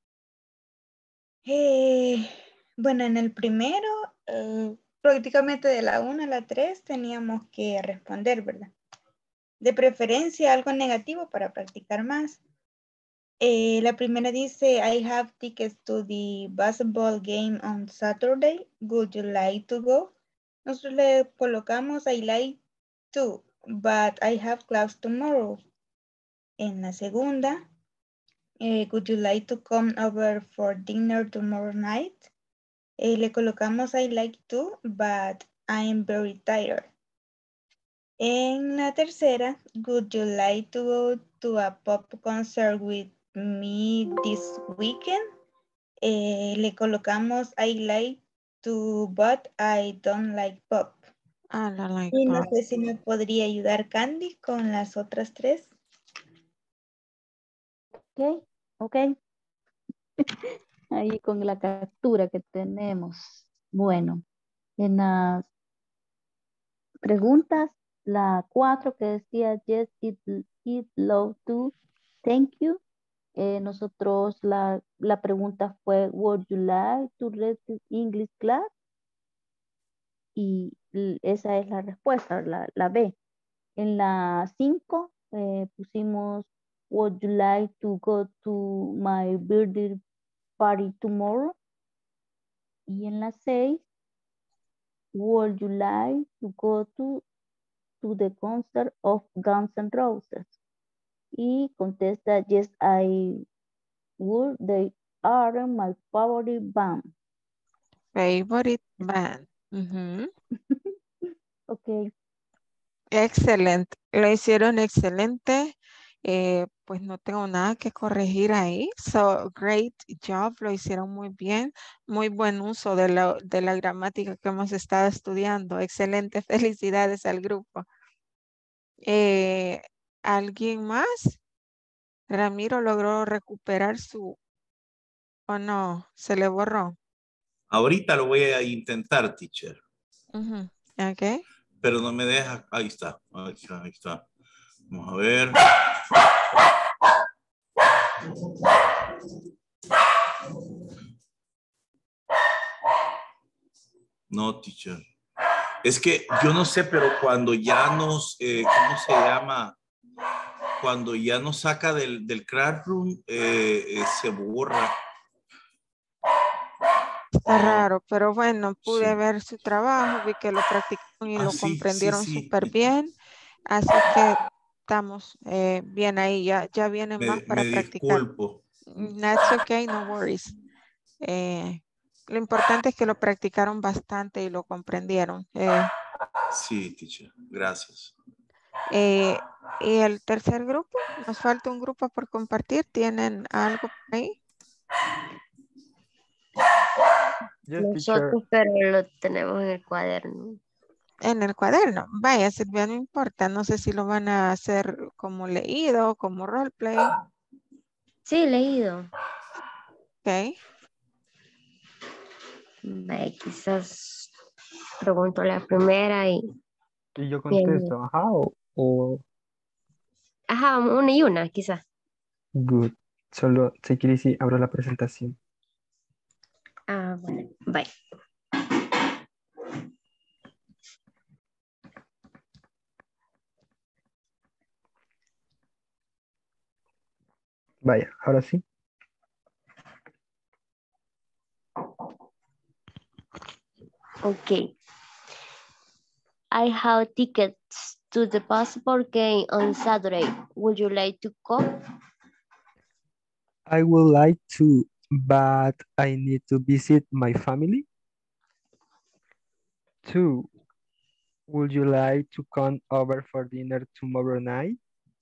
Eh, bueno, en el primero, eh, prácticamente de la una a la tres teníamos que responder, ¿verdad? De preferencia algo negativo para practicar más. Eh, la primera dice, I have tickets to the basketball game on Saturday. Would you like to go? Nosotros le colocamos, I like to, but I have class tomorrow. En la segunda, eh, would you like to come over for dinner tomorrow night? Eh, le colocamos, I like to, but I'm very tired. En la tercera, would you like to go to a pop concert with me this weekend? Eh, le colocamos I like to, but I don't like pop. I don't like Y no pop. sé si me podría ayudar Candy con las otras tres. Ok, ok. Ahí con la captura que tenemos. Bueno, en las preguntas, la cuatro que decía yes, it, it love to, thank you. Eh, nosotros la, la pregunta fue would you like to read English class? Y l- esa es la respuesta, la, la B. En la cinco eh, pusimos would you like to go to my birthday party tomorrow? Y en la seis, would you like to go to, to the concert of Guns N' Roses? Y contesta, yes, I would. They are my favorite band. Favorite band. Ujú. Ok. Excelente. Lo hicieron excelente. Eh, pues no tengo nada que corregir ahí. So, great job. Lo hicieron muy bien. Muy buen uso de la, de la gramática que hemos estado estudiando. Excelente. Felicidades al grupo. Eh, ¿alguien más? Ramiro logró recuperar su... ¿O no? ¿Se le borró? Ahorita lo voy a intentar, teacher. Ujú. Ok. Pero no me deja. Ahí está. Ahí está. Ahí está. Vamos a ver. No, teacher. Es que yo no sé, pero cuando ya nos, eh, ¿cómo se llama? Cuando ya nos saca del, del classroom, eh, eh, se borra. Está raro, pero bueno, pude Sí. ver su trabajo, vi que lo practicaron y Ah, lo sí, sí, comprendieron sí. súper bien, así que estamos eh, bien ahí, ya, ya vienen más Me, para me practicar. disculpo. That's okay, no worries. Eh, lo importante es que lo practicaron bastante y lo comprendieron. Eh, Sí, teacher. Gracias. eh, y el tercer grupo, nos falta un grupo por compartir, ¿tienen algo por ahí? Yes, teacher. Nosotros, pero lo tenemos en el cuaderno. En el cuaderno. Vaya, Silvia, no importa. No sé si lo van a hacer como leído, como roleplay. Sí, leído. Ok. Vaya, quizás pregunto la primera y... Y yo Bien. contesto, ajá, o, o Ajá, una y una, quizás. good. Solo, si quieres, sí, abro la presentación. Ah, bueno, bye. Vaya, ahora sí. Okay. I have tickets to the basketball game on Saturday. Would you like to go? I would like to, but I need to visit my family. Two, would you like to come over for dinner tomorrow night?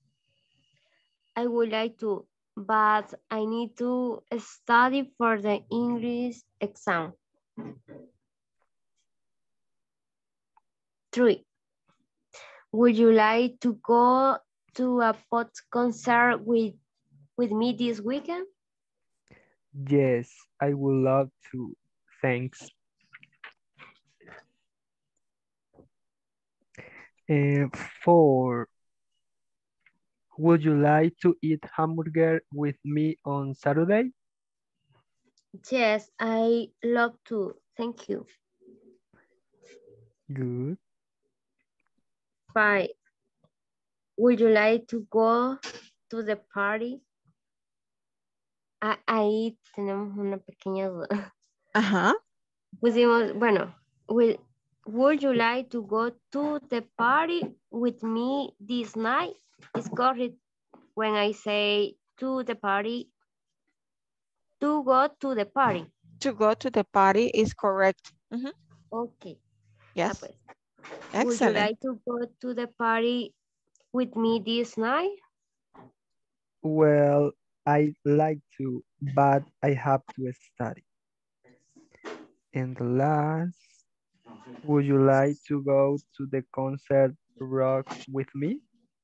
I would like to, but I need to study for the English exam. Three, would you like to go to a pop concert with, with me this weekend? Yes, I would love to. Thanks. And four, would you like to eat hamburger with me on Saturday? Yes, I love to. Thank you. Good. Five, would you like to go to the party? Ah, ahí tenemos una pequeña duda. Ajá. Pusimos, bueno, will, would you like to go to the party with me this night? It's correct when I say to the party, to go to the party. To go to the party is correct. Mhm. Okay. Yes. Ah, pues. Would you Excellent. like to go to the party with me this night? Well, I'd like to, but I have to study. And the last, would you like to go to the concert rock with me?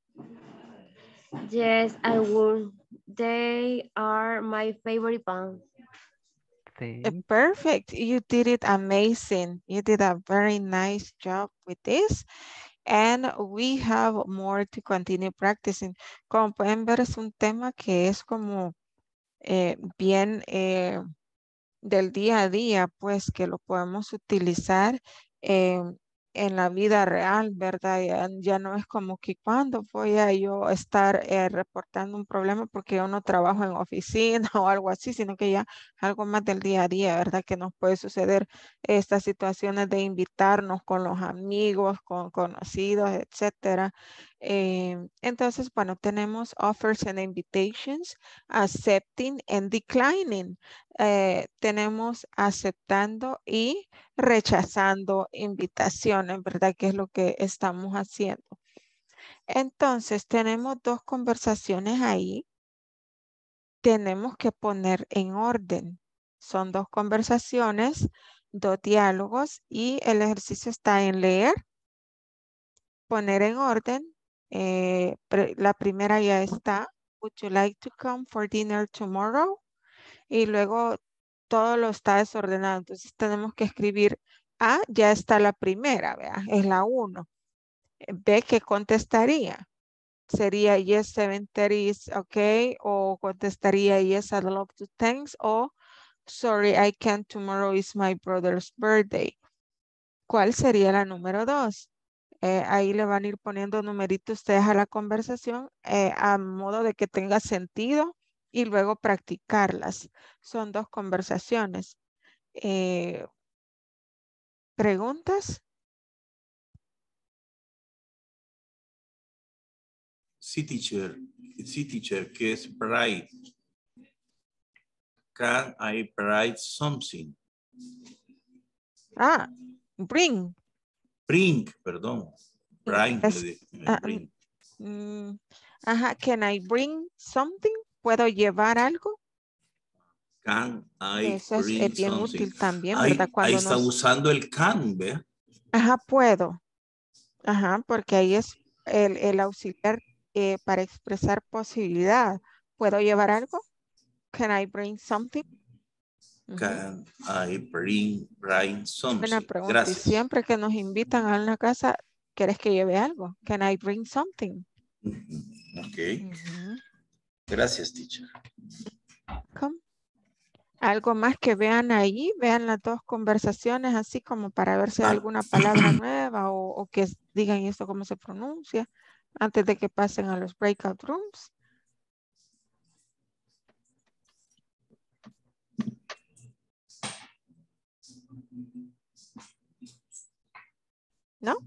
Yes, I would. They are my favorite band. Uh, Thanks. Perfect. You did it amazing. You did a very nice job with this. And we have more to continue practicing. Como pueden ver, es un tema que es como eh, bien eh, del día a día, pues que lo podemos utilizar eh, en la vida real, ¿verdad? Ya, ya no es como que cuando voy a yo estar eh, reportando un problema porque yo no trabajo en oficina o algo así, sino que ya algo más del día a día, ¿verdad? Que nos puede suceder estas situaciones de invitarnos con los amigos, con conocidos, etcétera. Eh, entonces, bueno, tenemos offers and invitations, accepting and declining. Eh, tenemos aceptando y rechazando invitaciones, ¿verdad? Que es lo que estamos haciendo. Entonces, tenemos dos conversaciones ahí. Tenemos que poner en orden. Son dos conversaciones, dos diálogos y el ejercicio está en leer, poner en orden. Eh, la primera ya está. Would you like to come for dinner tomorrow? Y luego todo lo está desordenado. Entonces tenemos que escribir A, ya está la primera, vea, es la uno. B, ¿qué contestaría? Sería yes, seven thirty is okay, o contestaría yes, I'd love to, thanks, o sorry, I can't, tomorrow is my brother's birthday. ¿Cuál sería la número dos? Eh, ahí le van a ir poniendo numeritos ustedes a la conversación eh, a modo de que tenga sentido y luego practicarlas. Son dos conversaciones. Eh, ¿Preguntas? Sí, teacher. Sí, teacher, que es bright. Can I write something? Ah, bring. Bring, perdón. Bring. Es, le dije, ah, bring. mm, ajá, can I bring something? ¿Puedo llevar algo? Can I Eso es, bring es bien something? útil también, Ahí, ¿verdad? ahí Cuando está nos... usando el can, ¿ve? Ajá, puedo. Ajá, porque ahí es el, el auxiliar eh, para expresar posibilidad. ¿Puedo llevar algo? Can I bring something? Ujú. Can I bring, bring something? Buena pregunta. Y Gracias. siempre que nos invitan a una casa, ¿quieres que lleve algo? Can I bring something? Ok. Ujú. Gracias, teacher. Come. Algo más que vean ahí, vean las dos conversaciones así como para ver si hay Ah. alguna palabra nueva o, o que digan esto cómo se pronuncia antes de que pasen a los breakout rooms. ¿No?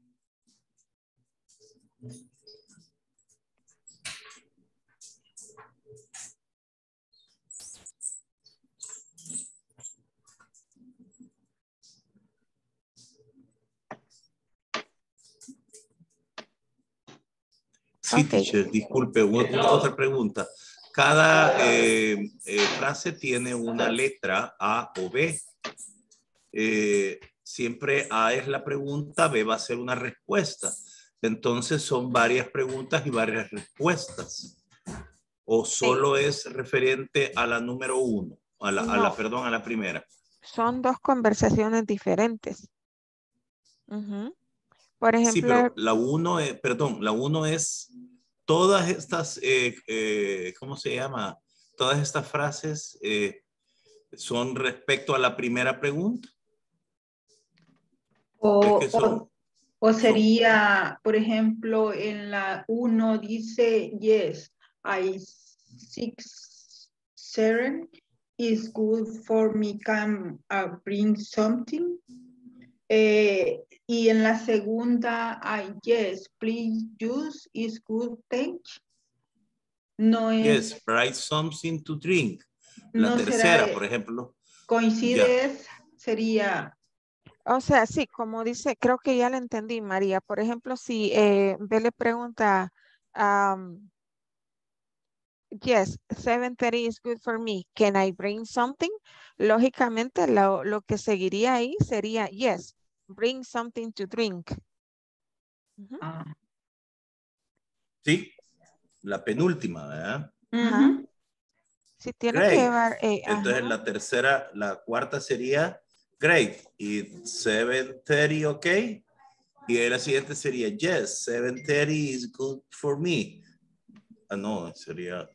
Sí, Ok. teacher, disculpe, u- otra pregunta. Cada eh, eh, frase tiene una letra A o B. Eh, siempre A es la pregunta, B va a ser una respuesta. Entonces son varias preguntas y varias respuestas. ¿O solo es referente a la número uno? A la, a la, No. perdón, a la primera. Son dos conversaciones diferentes. Ujú. Por Sí, ejemplo, pero la uno, es, perdón, la uno es todas estas, eh, eh, ¿cómo se llama? Todas estas frases eh, son respecto a la primera pregunta. O, Es que son, o, o sería, por ejemplo, en la uno dice, yes, I six, seven is good for me, can uh, bring something. Eh, y en la segunda, I yes, please use is good, thank you. No es, yes, write something to drink. La no tercera, será, por ejemplo. coincide, es, sería, o sea, sí, como dice, creo que ya le entendí, María. Por ejemplo, si eh, B le pregunta, um, yes, seven thirty is good for me. Can I bring something? Lógicamente, lo, lo que seguiría ahí sería, yes, bring something to drink. Ujú. ah, Sí, la penúltima, ¿verdad? Ajá. ujú. Si tiene que Great. llevar, eh, Entonces ajá. la tercera, la cuarta sería great. Y seven thirty, ok. Y la siguiente sería yes, seven thirty is good for me. Ah, no, sería,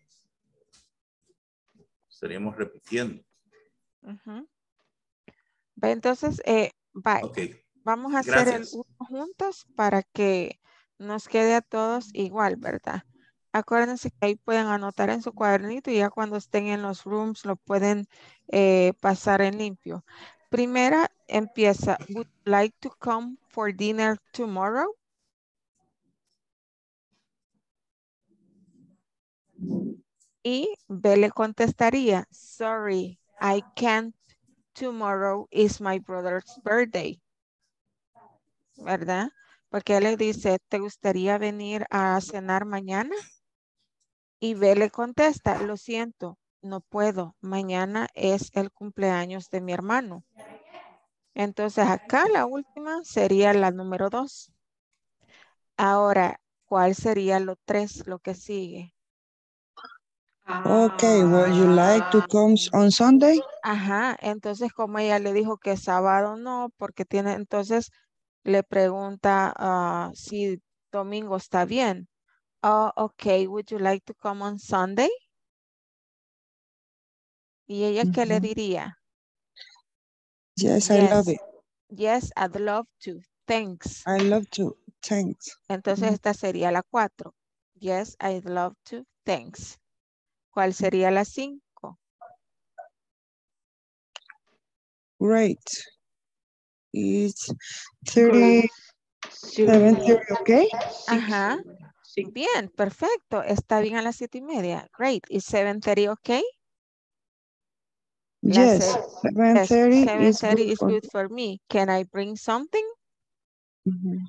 estaríamos repitiendo. Ujú. Ve, entonces, eh, bye. Ok, Vamos a hacer el gracias. uno juntos para que nos quede a todos igual, ¿verdad? Acuérdense que ahí pueden anotar en su cuadernito y ya cuando estén en los rooms lo pueden eh, pasar en limpio. Primera empieza, would you like to come for dinner tomorrow? Y B le contestaría, sorry, I can't. Tomorrow is my brother's birthday. ¿Verdad? Porque él le dice, ¿te gustaría venir a cenar mañana? Y B le contesta, lo siento, no puedo. Mañana es el cumpleaños de mi hermano. Entonces acá la última sería la número dos. Ahora, ¿cuál sería lo tres, lo que sigue? Okay, would you like to come on Sunday? Ajá, entonces como ella le dijo que sábado no, porque tiene, entonces le pregunta ah, si domingo está bien. Oh, okay, would you like to come on Sunday? ¿Y ella qué le Ujú. diría? Yes, I love Yes, it. yes, I'd love to. Thanks. I love to. Thanks. Entonces esta sería la cuatro. Yes, I'd love to. Thanks. ¿Cuál sería la cinco? Great. It's thirty, seven thirty, okay? Ajá. Bien, perfecto. Está bien a las siete y media. Great. ¿Y seven thirty okay? La Yes, se- seven yes, thirty seven is thirty good is for good for me. Can I bring something? Mhm.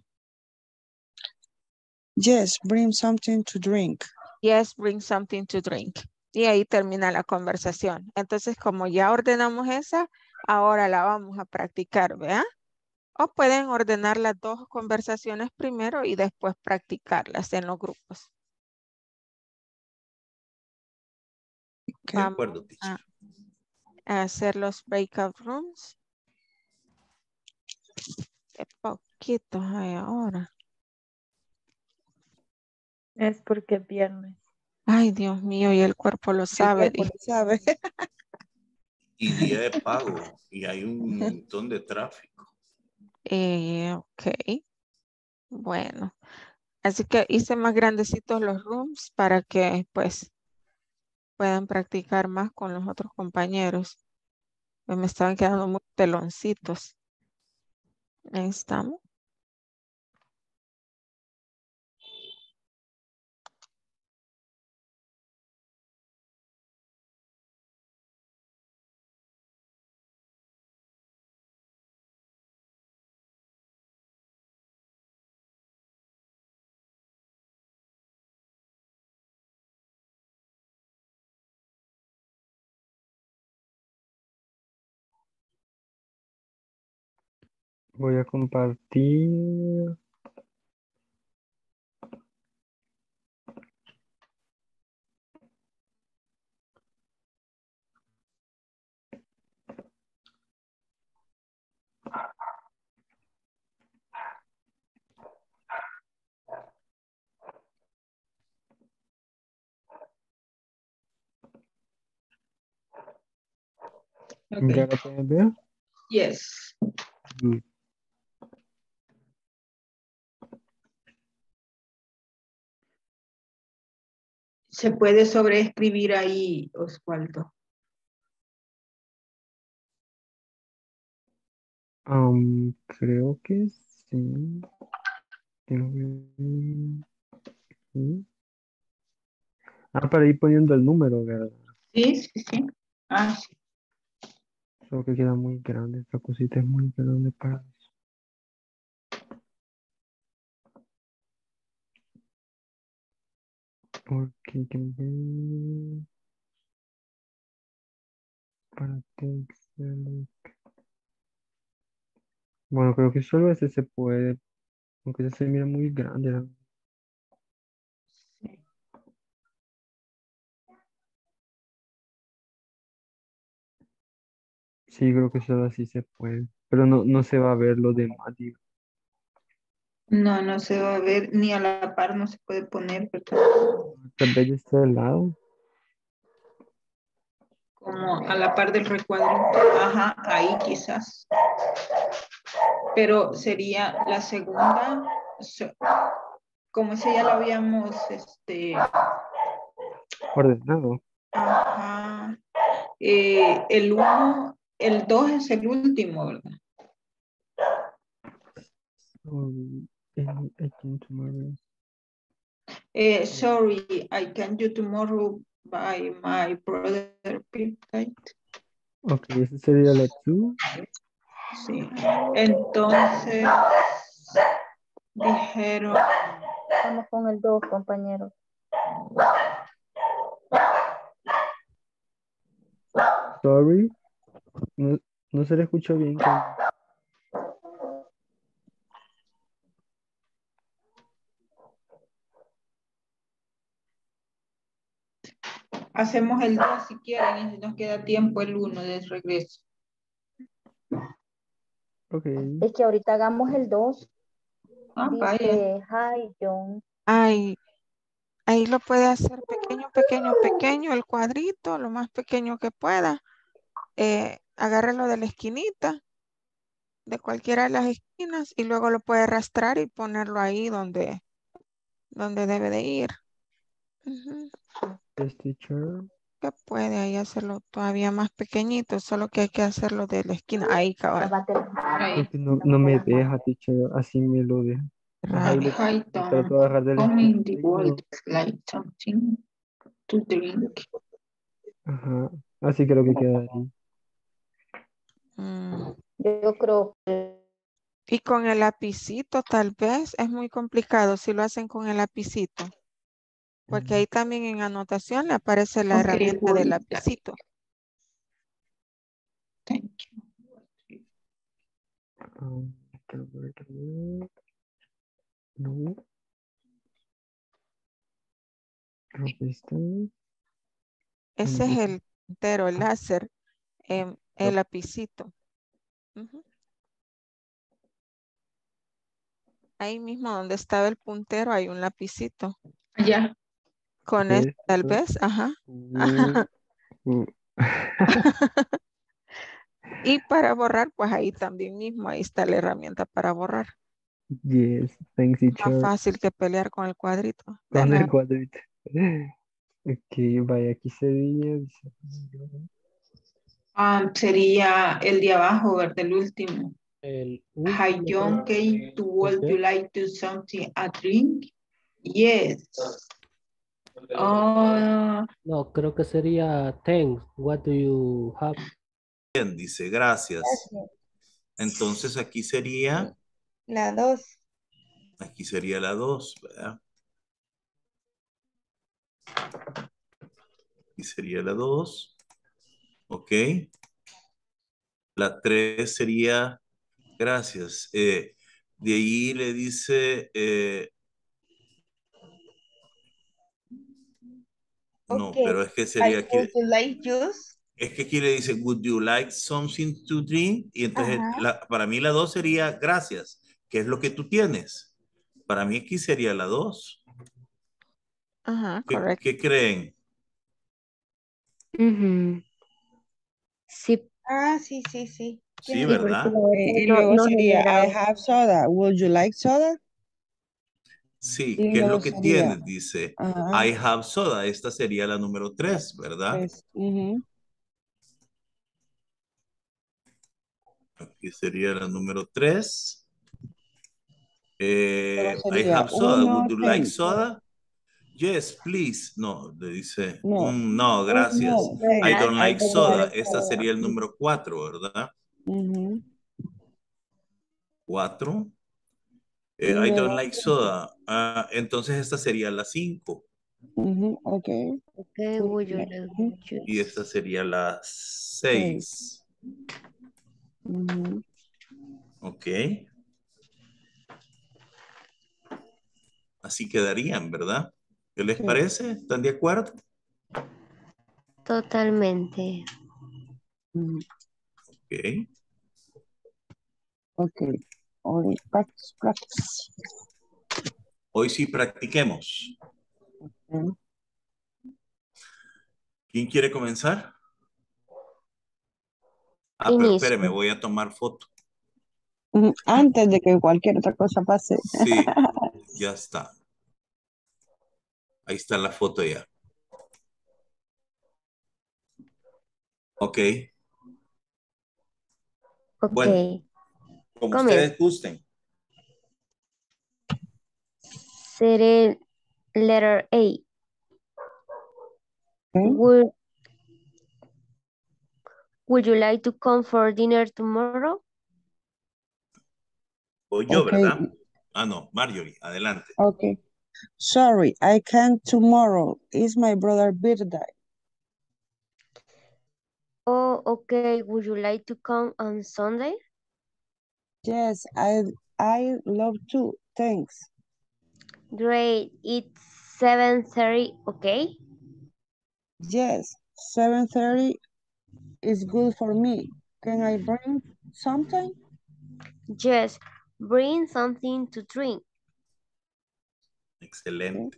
Yes, bring something to drink. Yes, bring something to drink. Y ahí termina la conversación. Entonces, como ya ordenamos esa, ahora la vamos a practicar, ¿vea? O pueden ordenar las dos conversaciones primero y después practicarlas en los grupos. De acuerdo, teacher. A hacer los breakout rooms. Qué poquitos hay ahora. Es porque es viernes. Ay, Dios mío, y el cuerpo lo El sabe. cuerpo di- lo sabe. Y día de pago. Y hay un montón de tráfico. Eh, ok. Bueno. Así que hice más grandecitos los rooms para que pues puedan practicar más con los otros compañeros. Pues me estaban quedando muy peloncitos. Ahí estamos. Voy a compartir. Okay. ¿Ya lo pueden ver? Yes. Good. Se puede sobreescribir ahí, Osvaldo. Um, creo que sí. Quiero ver. Sí. Ah, para ir poniendo el número, ¿verdad? Sí, sí, sí. Ah, sí. Solo que queda muy grande. Esta cosita es muy grande para eso. Ok, quiero ver. Para text select. Bueno, creo que solo ese se puede. Aunque ese se mira muy grande. ¿no? Sí, creo que solo así se puede. Pero no, no se va a ver lo demás, digo. No, no se va a ver, ni a la par no se puede poner, ¿verdad? Tal vez de este lado. Como a la par del recuadrito. Ajá, ahí quizás. Pero sería la segunda, so- como si ya lo habíamos, este, Ordenado. ajá, eh, el uno, el dos es el último, ¿verdad? Um, eh, I think tomorrow. Uh, sorry, I can do tomorrow by my brother Pete. Ok, ese sería la two. Sí. Entonces, dijeron. Vamos con el dos, compañeros. Sorry. No, no se le escuchó bien. Carmen. Hacemos el dos si quieren y si nos queda tiempo el uno de regreso. Ok. Es que ahorita hagamos el dos. Ah, vaya. Dice, hi, John. Ay, ahí lo puede hacer pequeño, pequeño, pequeño, el cuadrito, lo más pequeño que pueda. Eh, agárrelo de la esquinita, de cualquiera de las esquinas, y luego lo puede arrastrar y ponerlo ahí donde, donde debe de ir. Ujú. Yes, teacher. Que puede ahí hacerlo todavía más pequeñito, solo que hay que hacerlo de la esquina. Ahí, cabal. Lávate las manos. Porque no, no me deja, teacher. Así me lo deja. Ajá, y le, Hi, le trato de Tom. agarrar de la Coming the esquinita y no. world is like something to drink. Ajá. Así creo que quedaría. Mm. Yo creo que Y con el lapicito tal vez es muy complicado si lo hacen con el lapicito. Porque ahí también en anotación le aparece la Ok, herramienta del world. lapicito. Thank you. Um, quiero ver, quiero ver. No. Creo que está. Ese es el puntero, el láser, em, el lapicito. Ujú. Ahí mismo donde estaba el puntero hay un lapicito. Ya. Con ¿Ves? este tal vez, ajá. Uh, uh. Y para borrar, pues ahí también mismo, ahí está la herramienta para borrar. Yes, thanks, Más teacher. fácil que pelear con el cuadrito. De Con el nada. cuadrito. Ok, vaya, aquí sería. Um, sería el de abajo, ¿verdad? El último. El Hi, último John, creo came que to would es you B. like to something a drink? Yes. Oh, No, creo que sería thanks. What do you have? Bien, dice gracias. Entonces aquí sería, La dos. aquí sería la dos, ¿verdad? Aquí sería la dos. Ok. La tres sería gracias. Eh, de ahí le dice, eh, no, Okay. pero es que I sería aquí, would you like juice? es que aquí le dice, would you like something to drink? Y entonces, Ajá. la- para mí la dos sería gracias. ¿Qué es lo que tú tienes? Para mí aquí sería la dos. Ajá, ¿Qué, correcto. qué creen? Ujú. Sí, Ah, sí, sí, sí. Sí, Tienes Sí, porque ¿verdad? luego- y no, luego no sería genera. I have soda. Would you like soda? Sí, Y ¿qué es luego lo que sería, tienes? Dice, ajá, I have soda. Esta sería la número tres, ¿verdad? pues, ujú. Aquí sería la número tres. Eh, Luego I sería have soda. uno, Would you like thanks. soda? Yes, please. No, le dice, No, mm, no, gracias. uno, I thanks. don't I like don't soda. like Esta soda. sería el número cuatro, ¿verdad? Ujú. Cuatro. Y Eh, I don't luego, like soda. Ah, entonces esta sería la cinco. ujú, ok. Okay, Would would you you like- like ujú, Y esta juice? sería la seis. ujú. Ok. Así quedarían, ¿verdad? ¿Qué les Sí. parece? ¿Están de acuerdo? Totalmente. Ujú. Ok. Ok. All practice, practice. Hoy sí practiquemos. Ujú. ¿Quién quiere comenzar? Ah, pero Inicio. espéreme, voy a tomar foto. Ujú, antes de que cualquier otra cosa pase. Sí, ya está. Ahí está la foto ya. Ok. Ok. Bueno, como Comienzo. ustedes gusten. Seré Letter A. Okay. Would, would you like to come for dinner tomorrow? O yo, Okay. ¿verdad? Ah, no, Marjorie, adelante. Okay. Sorry, I can't tomorrow. It's my brother's birthday. Oh, okay. Would you like to come on Sunday? Yes, I I love to. Thanks. Great. It's seven thirty, okay? Yes, seven thirty is good for me. Can I bring something? Yes. Bring something to drink. Excelente.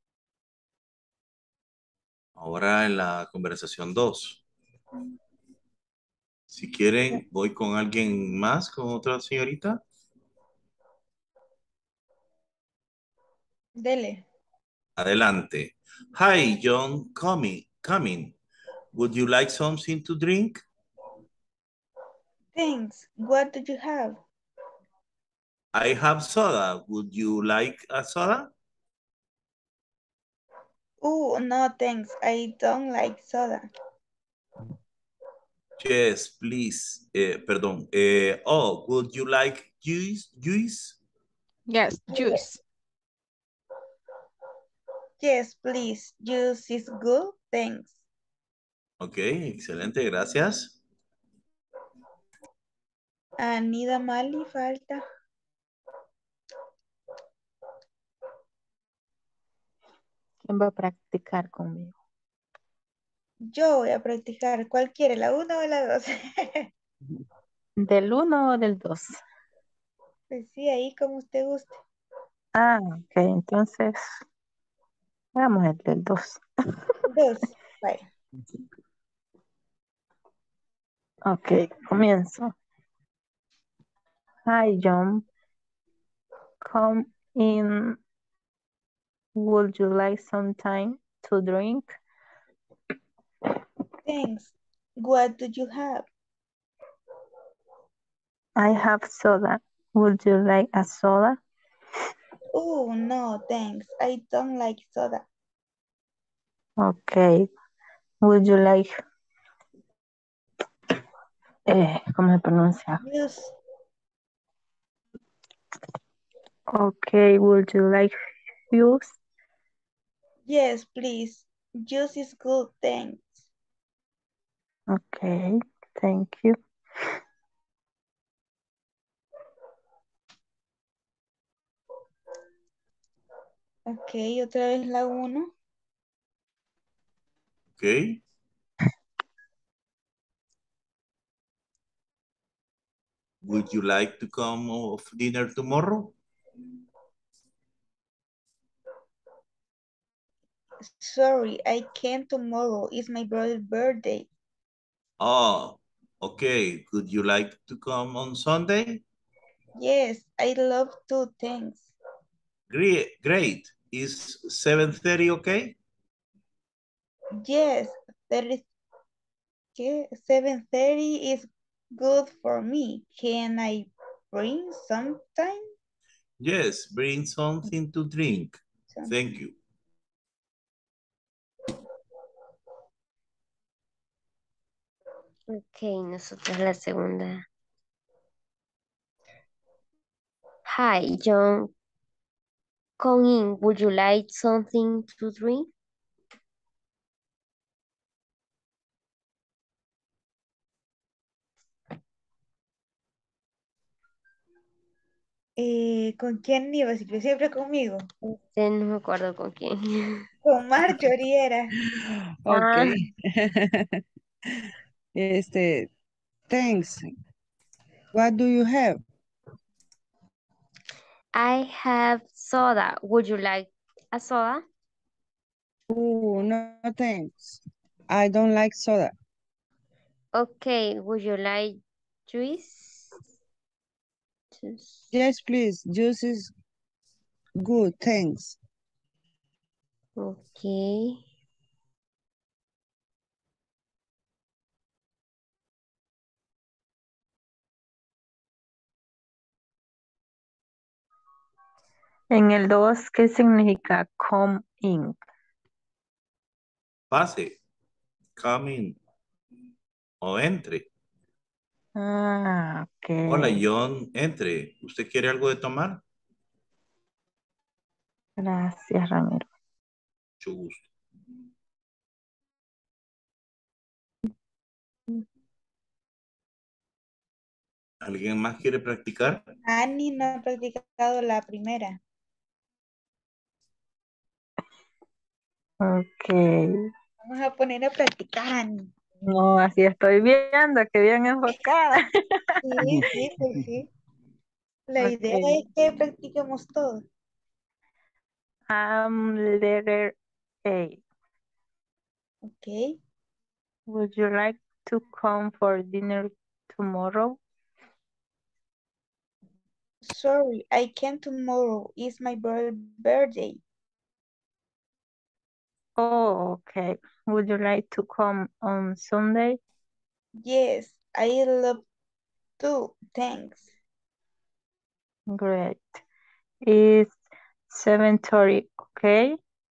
Ahora en la conversación dos. Si quieren, voy con alguien más, con otra señorita. Dele. Adelante. Hi, John, coming, coming. Would you like something to drink? Thanks. What do you have? I have soda. Would you like a soda? Oh, no, thanks. I don't like soda. Yes, please. Eh, perdón. Eh, oh, would you like juice? Juice? Yes, juice. Yes, please. Juice is good. Thanks. Ok, excelente, gracias. Anida Mali falta. ¿Quién va a practicar conmigo? Yo voy a practicar. ¿Cuál quiere? ¿La una o la dos? ¿Del uno o del dos? Pues sí, ahí como usted guste. Ah, ok, entonces hagamos el del dos. Dos. Vaya. Ok, comienzo. Hi, John. Come in. Would you like some time to drink? Thanks. What do you have? I have soda. Would you like a soda? Oh, no, thanks. I don't like soda. Okay. Would you like... Eh, ¿cómo se pronuncia? Juice. Okay, would you like juice? Yes, please. Juice is good. Thanks. Okay, thank you. Ok, otra vez la uno. Ok. Would you like to come of dinner tomorrow? Sorry, I can't tomorrow. It's my brother's birthday. Oh, okay. Would you like to come on Sunday? Yes, I love to. Thanks. Great. Great. Is seven thirty okay? Yes, there is seven thirty is good for me. Can I bring sometime? Yes, bring something to drink. Something. Thank you. Ok, nosotros la segunda. Hi, John. Come in. Would you like something to drink? Eh, ¿con quién iba? Silvia? Siempre conmigo. Este, no me acuerdo con quién. Con Marjorie era. Ok. Ah. Este, thanks. What do you have? I have soda. Would you like a soda? Oh, no, thanks. I don't like soda. Okay, would you like juice? Juice. Yes, please. Juice is good, thanks. Okay. En el dos, ¿qué significa come in? Pase. Come in. O entre. Ah, Hola, ok. John, entre. ¿Usted quiere algo de tomar? Gracias, Ramiro. Mucho gusto. ¿Alguien más quiere practicar? Annie no ha practicado la primera. Ok. Vamos a poner a practicar, Annie. No, así estoy viendo, que bien enfocada. Sí, sí, pues sí. La idea Ok. es que practiquemos todo. Um, letter A. Ok. Would you like to come for dinner tomorrow? Sorry, I can't tomorrow. It's my bir- birthday. Oh, okay. Would you like to come on Sunday? Yes, I love to. Thanks. Great. It's seven thirty, okay?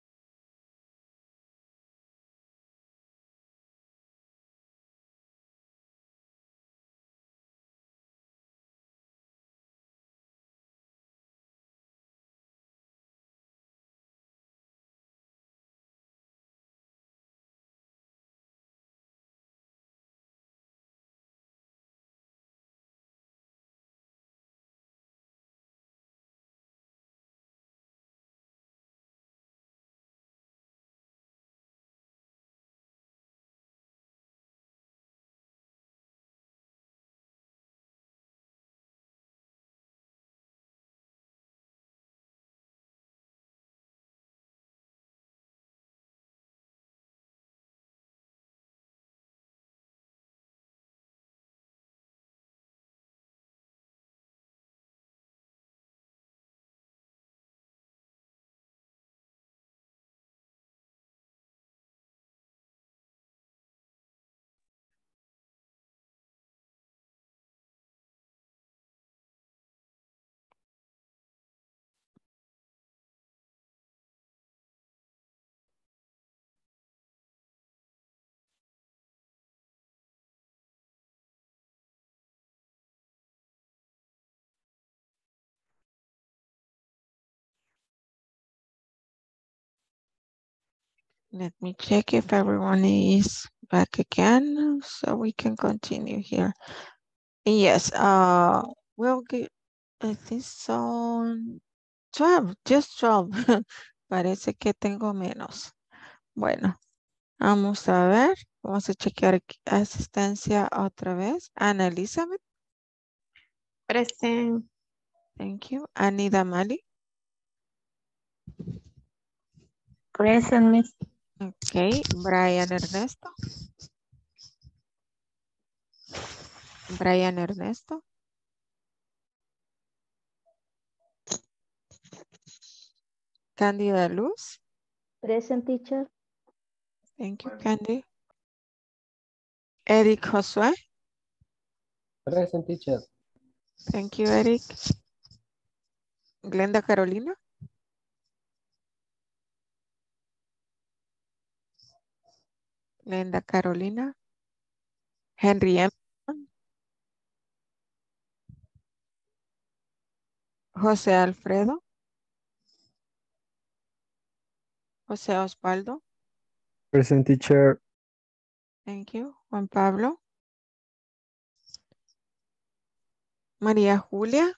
Let me check if everyone is back again so we can continue here. Yes, uh, we'll get, I think son twelve, just twelve. Parece que tengo menos. Bueno, vamos a ver. Vamos a chequear aquí asistencia otra vez. Ana Elizabeth. Present. Thank you. Anida Mali. Present, Miss. Ok. Brian Ernesto. Brian Ernesto. Cándida Luz. Present, teacher. Thank you, Candy. Eric Josué. Present, teacher. Thank you, Eric. Glenda Carolina. Glenda Carolina. Henry M. José Alfredo. José Osvaldo. Present, teacher. Thank you. Juan Pablo. María Julia.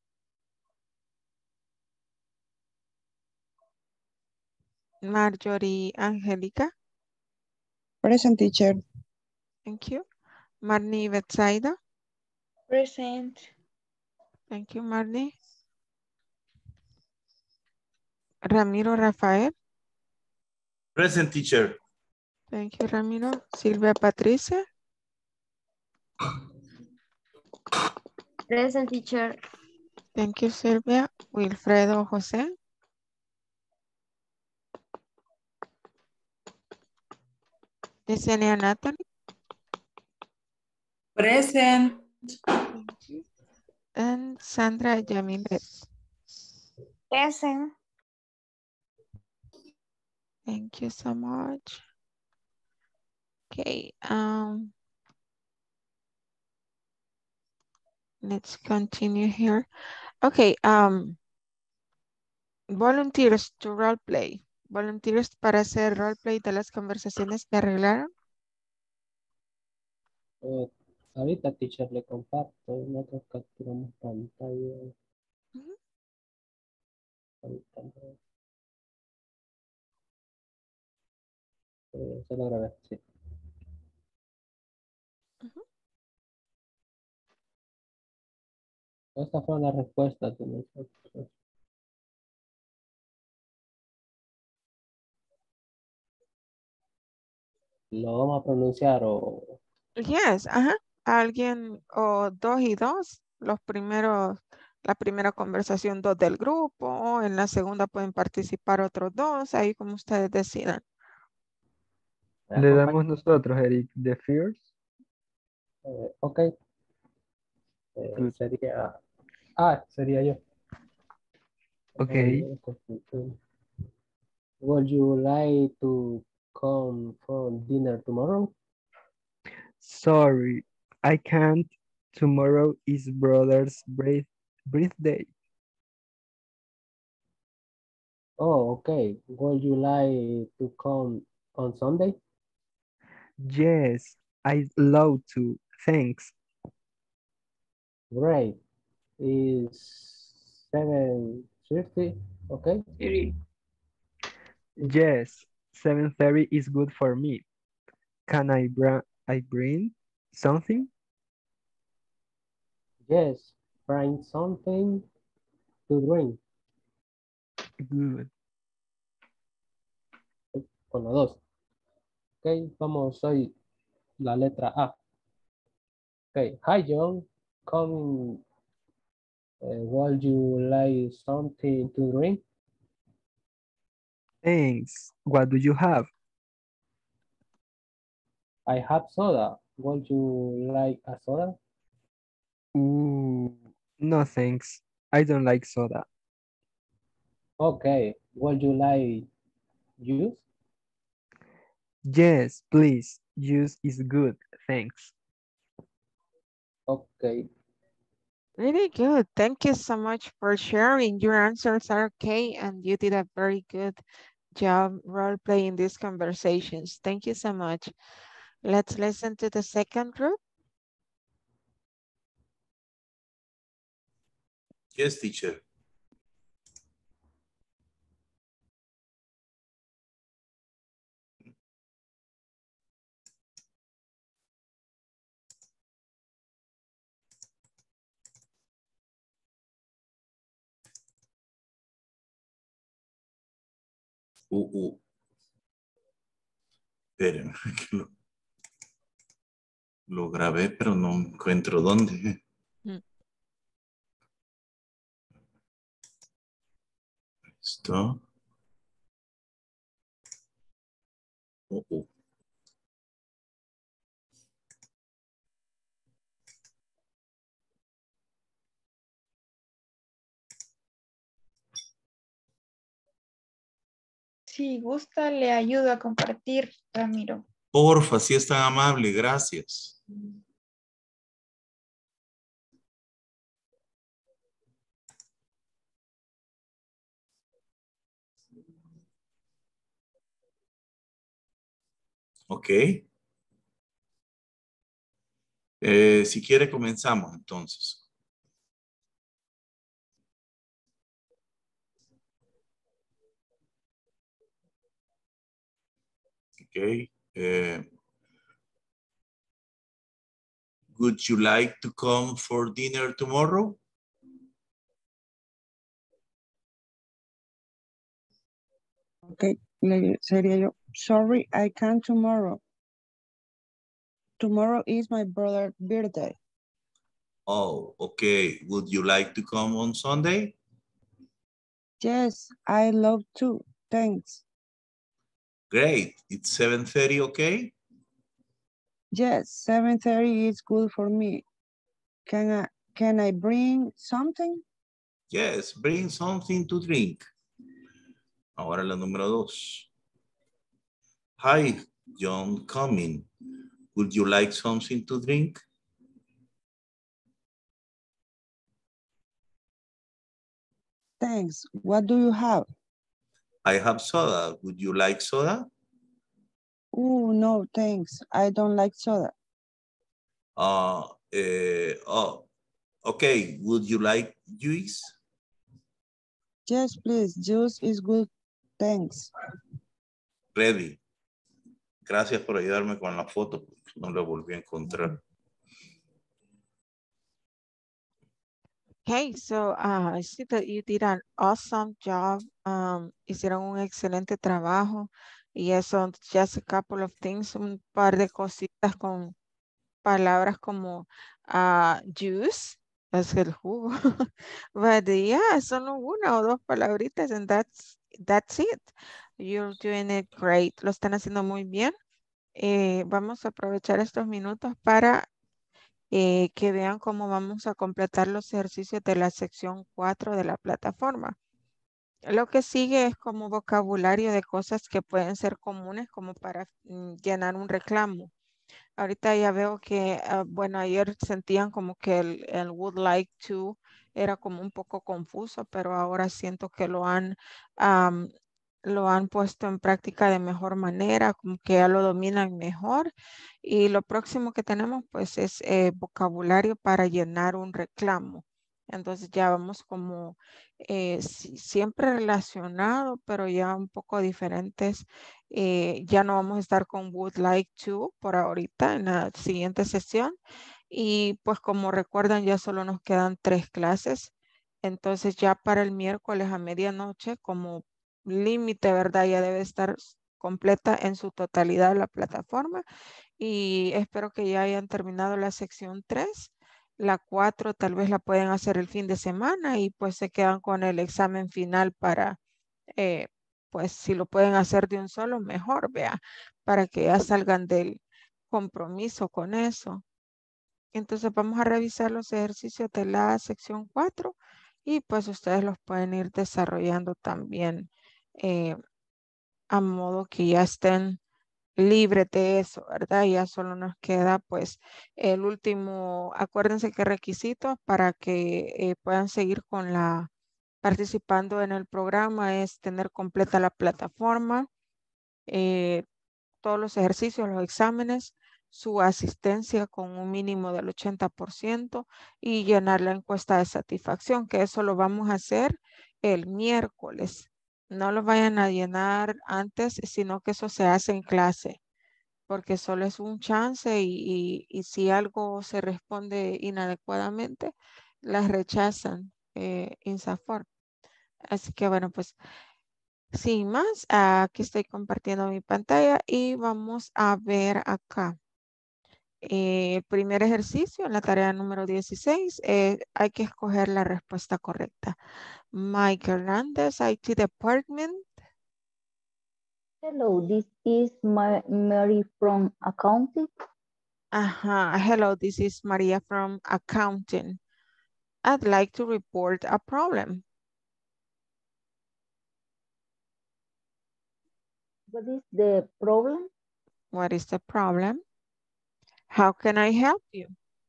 Marjorie Angélica. Present, teacher. Thank you. Marnie Betsaida. Present. Thank you, Marnie. Ramiro Rafael. Present, teacher. Thank you, Ramiro. Silvia Patricia. Present, teacher. Thank you, Silvia. Wilfredo José. Yesenia Natalie. Present. Thank you. And Sandra Yamilet. Present. Thank you so much. Okay. Um, let's continue here. Okay. Um, volunteers to role play. Volunteers para hacer role play de las conversaciones que arreglaron. Eh, ahorita, teacher, le comparto. Nosotros capturamos pantalla. Ujú. Ahorita, eh, se lo grabé, sí. Ujú. Esta fue la respuesta de nosotros. ¿Lo vamos a pronunciar o...? Yes, ajá. Alguien o dos y dos. Los primeros, la primera conversación dos del grupo. En la segunda pueden participar otros dos. Ahí como ustedes decidan. Le damos nosotros, Eric, the first. Eh, ok. Eh, Good. sería... Ah, sería yo. Okay. Would you like to come for dinner tomorrow? Sorry, I can't. Tomorrow is brother's birth- birthday. Oh, okay. Would you like to come on Sunday? Yes, I'd love to. Thanks. Great. Is seven thirty, okay? Yes, seven thirty is good for me. Can I, bra I bring something? Yes, bring something to drink. Good. Con la dos. Ok, vamos, soy la letra A. Ok, hi John, coming. Uh, would you like something to drink? Thanks. What do you have? I have soda. Would you like a soda? Ooh, no thanks. I don't like soda. Okay, would you like juice? Yes, please. Juice is good. Thanks. Okay. Really good. Thank you so much for sharing. Your answers are okay, and you did a very good job role playing these conversations. Thank you so much. Let's listen to the second group. Yes, teacher. Uh, uh. Esperen, que lo, lo grabé, pero no encuentro dónde. Mm. Esto. Uh, uh. Si gusta, le ayudo a compartir, Ramiro. Porfa, si es tan amable, gracias. Ok. Eh, si quiere, comenzamos entonces. Ok. Eh, would you like to come for dinner tomorrow? Okay, le- sería yo. Sorry, I can't tomorrow. Tomorrow is my brother's birthday. Oh, okay. Would you like to come on Sunday? Yes, I love to. Thanks. Great. It's seven thirty, okay? Yes, seven thirty is good for me. Can I can I bring something? Yes, bring something to drink. Ahora la número dos. Hi, John coming. Would you like something to drink? Thanks. What do you have? I have soda. Would you like soda? Oh, no, thanks. I don't like soda. Uh, uh, oh, okay. Would you like juice? Yes, please. Juice is good. Thanks. Ready. Gracias por ayudarme con la foto. No la volví a encontrar. Okay, so uh, I see that you did an awesome job. Um, hicieron un excelente trabajo. Y eso, just a couple of things, un par de cositas con palabras como uh, juice, es el jugo. But yeah, solo una o dos palabritas and that's, that's it. You're doing it great. Lo están haciendo muy bien. Eh, vamos a aprovechar estos minutos para eh, que vean cómo vamos a completar los ejercicios de la sección cuatro de la plataforma. Lo que sigue es como vocabulario de cosas que pueden ser comunes como para mm, llenar un reclamo. Ahorita ya veo que, uh, bueno, ayer sentían como que el, el would like to era como un poco confuso, pero ahora siento que lo han, um, lo han puesto en práctica de mejor manera, como que ya lo dominan mejor. Y lo próximo que tenemos pues es eh, vocabulario para llenar un reclamo. Entonces ya vamos como eh, si, siempre relacionado, pero ya un poco diferentes. Eh, ya no vamos a estar con would like to por ahorita en la siguiente sesión. Y pues como recuerdan ya solo nos quedan tres clases. Entonces ya para el miércoles a medianoche como límite, ¿verdad? Ya debe estar completa en su totalidad la plataforma. Y espero que ya hayan terminado la sección tres. La cuatro tal vez la pueden hacer el fin de semana y pues se quedan con el examen final para, eh, pues si lo pueden hacer de un solo, mejor, vea, para que ya salgan del compromiso con eso. Entonces vamos a revisar los ejercicios de la sección cuatro y pues ustedes los pueden ir desarrollando también eh, a modo que ya estén libre de eso, ¿verdad? Ya solo nos queda pues el último, acuérdense que requisitos para que eh, puedan seguir con la, participando en el programa es tener completa la plataforma, eh, todos los ejercicios, los exámenes, su asistencia con un mínimo del ochenta por ciento y llenar la encuesta de satisfacción, que eso lo vamos a hacer el miércoles. No lo vayan a llenar antes, sino que eso se hace en clase porque solo es un chance y, y, y si algo se responde inadecuadamente, las rechazan eh, INSAFORP. Así que bueno, pues sin más, aquí estoy compartiendo mi pantalla y vamos a ver acá. Eh, el primer ejercicio, en la tarea número dieciséis, eh, hay que escoger la respuesta correcta. Mike Hernández, I T Department. Hello, this is Ma Mary from accounting. Ajá, hello, this is Maria from accounting. I'd like to report a problem. What is the problem? What is the problem? How can I help you?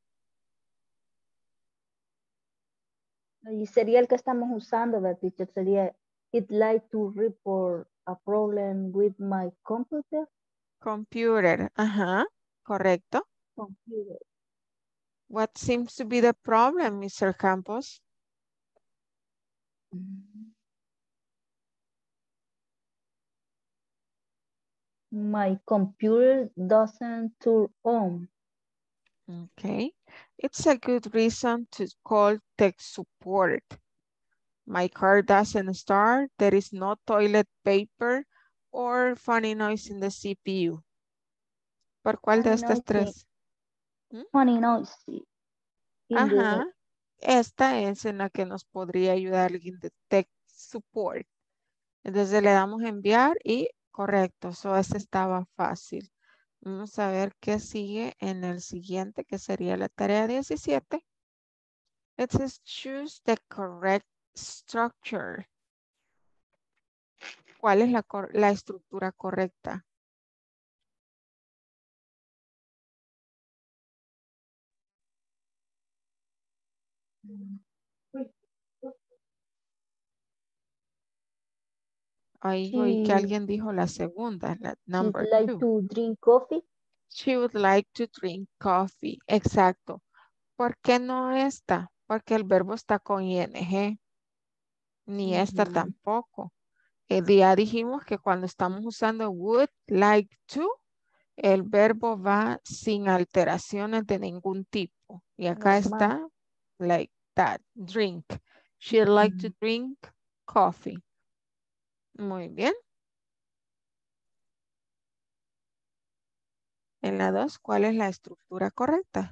Y sería el que estamos usando, la teacher, sería I'd like to report a problem with my computer. Computer, ajá, correcto. Computer. What seems to be the problem, Mister Campos? My computer doesn't turn on. Okay, it's a good reason to call tech support. My car doesn't start, there is no toilet paper or funny noise in the C P U. ¿Por cuál de estas tres? ¿Mm? Funny noise. Ajá, esta es en la que nos podría ayudar alguien de tech support. Entonces le damos enviar y correcto, so este estaba fácil. Vamos a ver qué sigue en el siguiente, que sería la tarea diecisiete. It says choose the correct structure. ¿Cuál es la, cor- la estructura correcta? Ahí oí que She, alguien dijo la segunda, la she'd number like two. to drink coffee. She would like to drink coffee. Exacto. ¿Por qué no esta? Porque el verbo está con ing. Ni esta Ujú. tampoco. El día dijimos que cuando estamos usando would like to, el verbo va sin alteraciones de ningún tipo. Y acá Normal. está like that, drink. She'd like to drink coffee. Muy bien. En la dos, ¿cuál es la estructura correcta?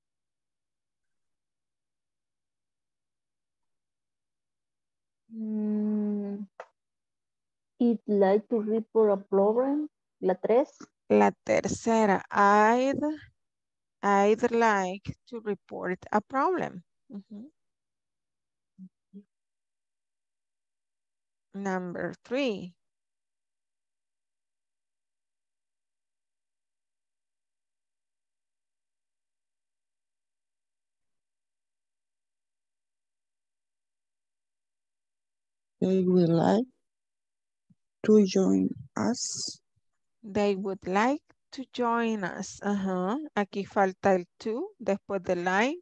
Mm, I'd like to report a problem. La tres. La tercera, I'd, I'd like to report a problem. Ujú. Number three. They would like to join us. They would like to join us. Ajá. Aquí falta el to después de like.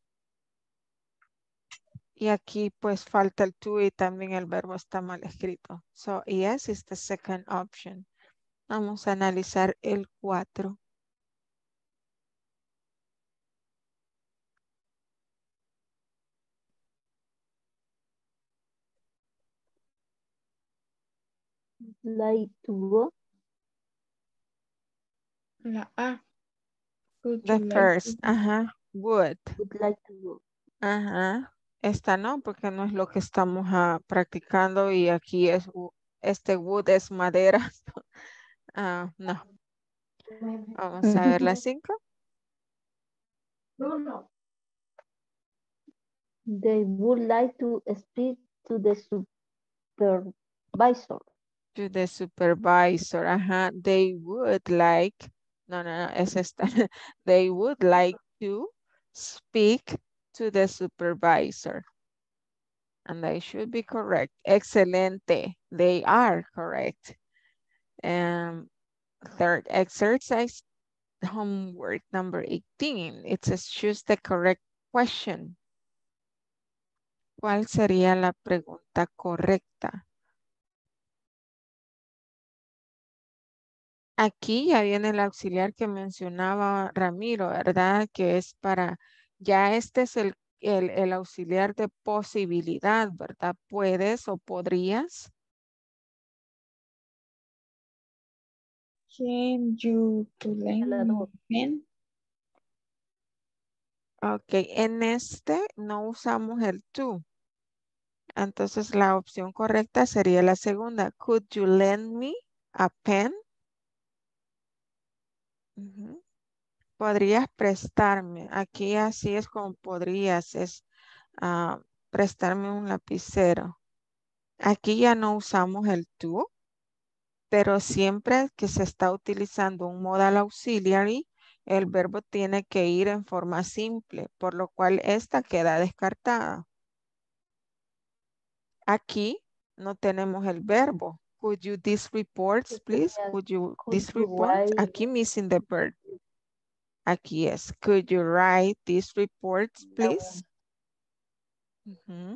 Y aquí pues falta el to y también el verbo está mal escrito. So yes is the second option. Vamos a analizar el cuatro. Like to go. La A. Would The you like to first. go? Ajá. Would. Would like to go. Ajá. Esta no, porque no es lo que estamos ah, practicando y aquí es, u- este wood es madera. Ah, no. Vamos a ver las cinco. They would like to speak to the supervisor. To the supervisor. Ajá. They would like. No, no, no. Es esta. They would like to speak to the supervisor. And they should be correct. Excelente. They are correct. Um, third exercise, homework number eighteen. It says choose the correct question. ¿Cuál sería la pregunta correcta? Aquí ya viene el auxiliar que mencionaba Ramiro, ¿verdad? Que es para, ya este es el, el, el auxiliar de posibilidad, ¿verdad? Puedes o podrías. Can you to lend La me dos. a pen? Ok, en este no usamos el to. Entonces la opción correcta sería la segunda. Could you lend me a pen? Ujú. Podrías prestarme. Aquí así es como podrías, es ah, prestarme un lapicero. Aquí ya no usamos el to, pero siempre que se está utilizando un modal auxiliary, el verbo tiene que ir en forma simple, por lo cual esta queda descartada. Aquí no tenemos el verbo. Could you these reports, please? Could you Could these you reports? write Aquí missing the verb. Aquí es. Could you write these reports, la please? uno? Ujú.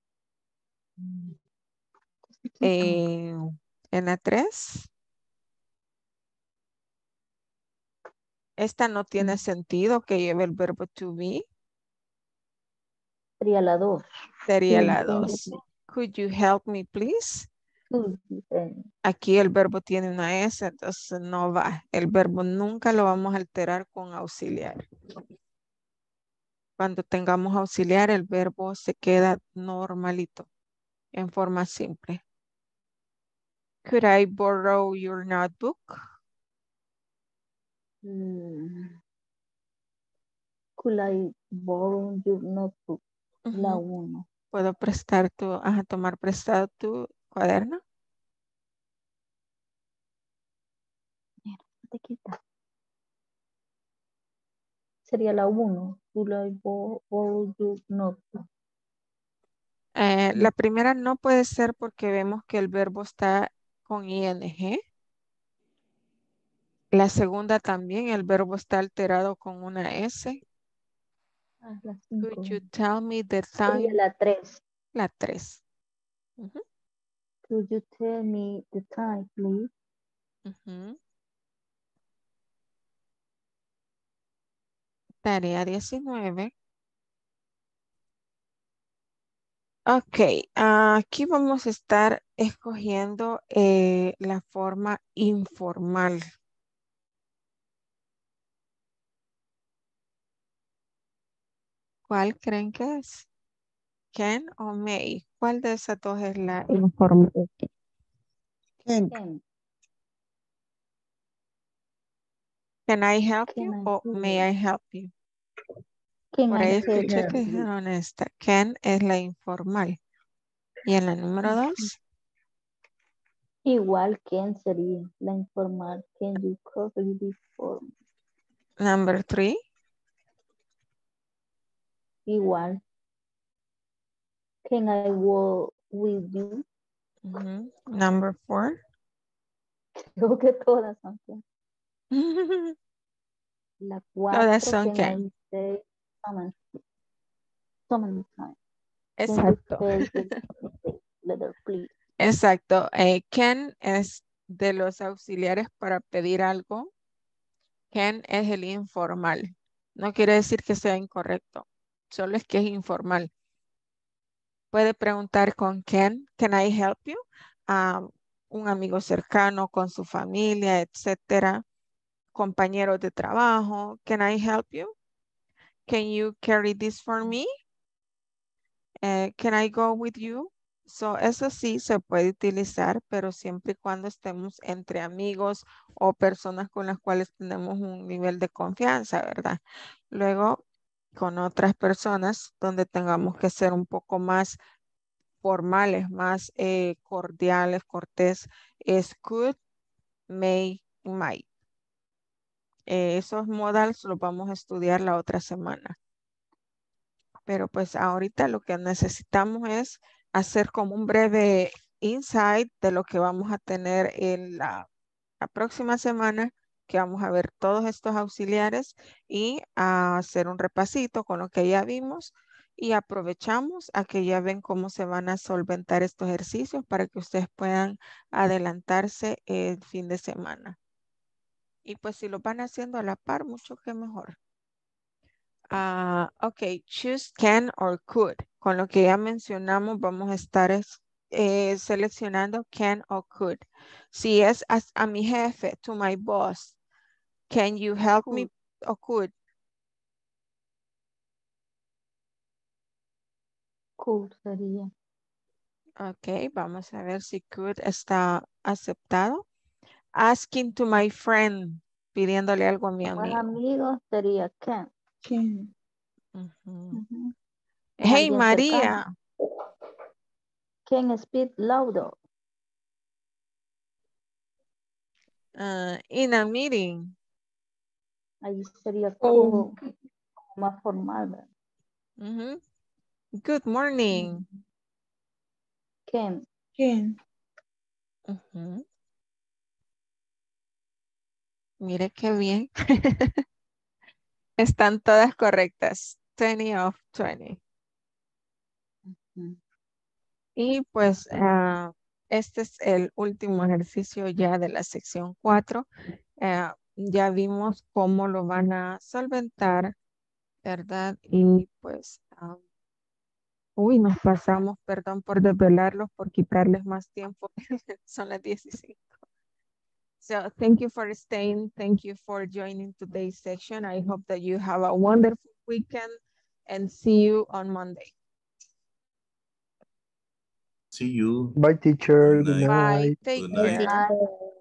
Eh, en la tres. Esta no tiene sentido que lleve el verbo to be. Sería la dos. Sería Could la you help dos. me? Could you help me, please? Could you help me? Aquí el verbo tiene una S, entonces no va. El verbo nunca lo vamos a alterar con auxiliar. Cuando tengamos auxiliar, el verbo se queda normalito, en forma simple. Could I borrow your notebook? Mm. Could I borrow your notebook? La Ujú. uno. ¿Puedo prestar tu, ajá, tomar prestado tu cuaderno? Te quita. Sería la uno. Will I bo- borrow your notebook? Eh, la primera no puede ser porque vemos que el verbo está con ing. La segunda también, el verbo está alterado con una S. Ah, la Could cinco. you tell me the Sería time? la tres. La tres. Ujú, Could you tell me the time, please? ujú. Tarea diecinueve. Ok, aquí vamos a estar escogiendo eh, la forma informal. ¿Cuál creen que es? ¿Can o may? ¿Cuál de esas dos es la informal? Can. Can. Can I help Can you I o help may you? I help you? Can Por I ahí help escuché que you? dijeron esta. Can es la informal. Y en la número dos, Igual can sería la informal. Can you cover this form? number three, Igual. Can I work with you? ujú, number four, Creo que todas son can. La todas cuatro, son can can. I say some some time? Can you Exacto. spell the letter, please? Exacto. Eh, can es de los auxiliares para pedir algo. Can es el informal. No quiere decir que sea incorrecto. Solo es que es informal. Puede preguntar con can, can I help you? A un amigo cercano, con su familia, etcétera. Compañeros de trabajo. Can I help you? Can you carry this for me? Eh, can I go with you? So, eso sí se puede utilizar, pero siempre y cuando estemos entre amigos o personas con las cuales tenemos un nivel de confianza, ¿verdad? Luego, con otras personas donde tengamos que ser un poco más formales, más eh, cordiales, cortés, es could, may, might. Eh, esos modals los vamos a estudiar la otra semana. Pero pues ahorita lo que necesitamos es hacer como un breve insight de lo que vamos a tener en la, la próxima semana, que vamos a ver todos estos auxiliares y a hacer un repasito con lo que ya vimos y aprovechamos a que ya ven cómo se van a solventar estos ejercicios para que ustedes puedan adelantarse el fin de semana. Y pues si lo van haciendo a la par, mucho que mejor. Ah, ok, choose can or could. Con lo que ya mencionamos, vamos a estar es- eh, seleccionando can or could. Si es a, a mi jefe, to my boss, can you help me or could? Cool sería. Ok, vamos a ver si could está aceptado. Asking to my friend, pidiéndole algo a mi Más amigo. amigos sería can. Can. Ujú. Ujú. Es Hey, alguien María. cercano. Can speak louder. Uh, in a meeting. Ahí sería Oh. cool. Más formal, ¿verdad? Ujú. Good morning. Can. Can. Ujú. Mire qué bien. Están todas correctas. twenty of twenty. Ujú. Y pues ah, este es el último ejercicio ya de la sección cuatro. Ah, ya vimos cómo lo van a solventar, ¿verdad? Y pues, ah, uy, nos pasamos, perdón por desvelarlos, por quitarles más tiempo. Son las dieciséis. So thank you for staying. Thank you for joining today's section. I hope that you have a wonderful weekend and see you on Monday. See you. Bye, teacher. Good Good night. Bye. night. Take Good care. night.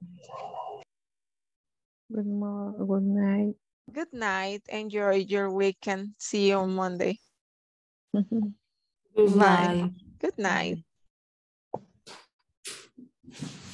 Good morning, good night. Good night. Enjoy your weekend. See you on Monday. Good Bye. night. Good night.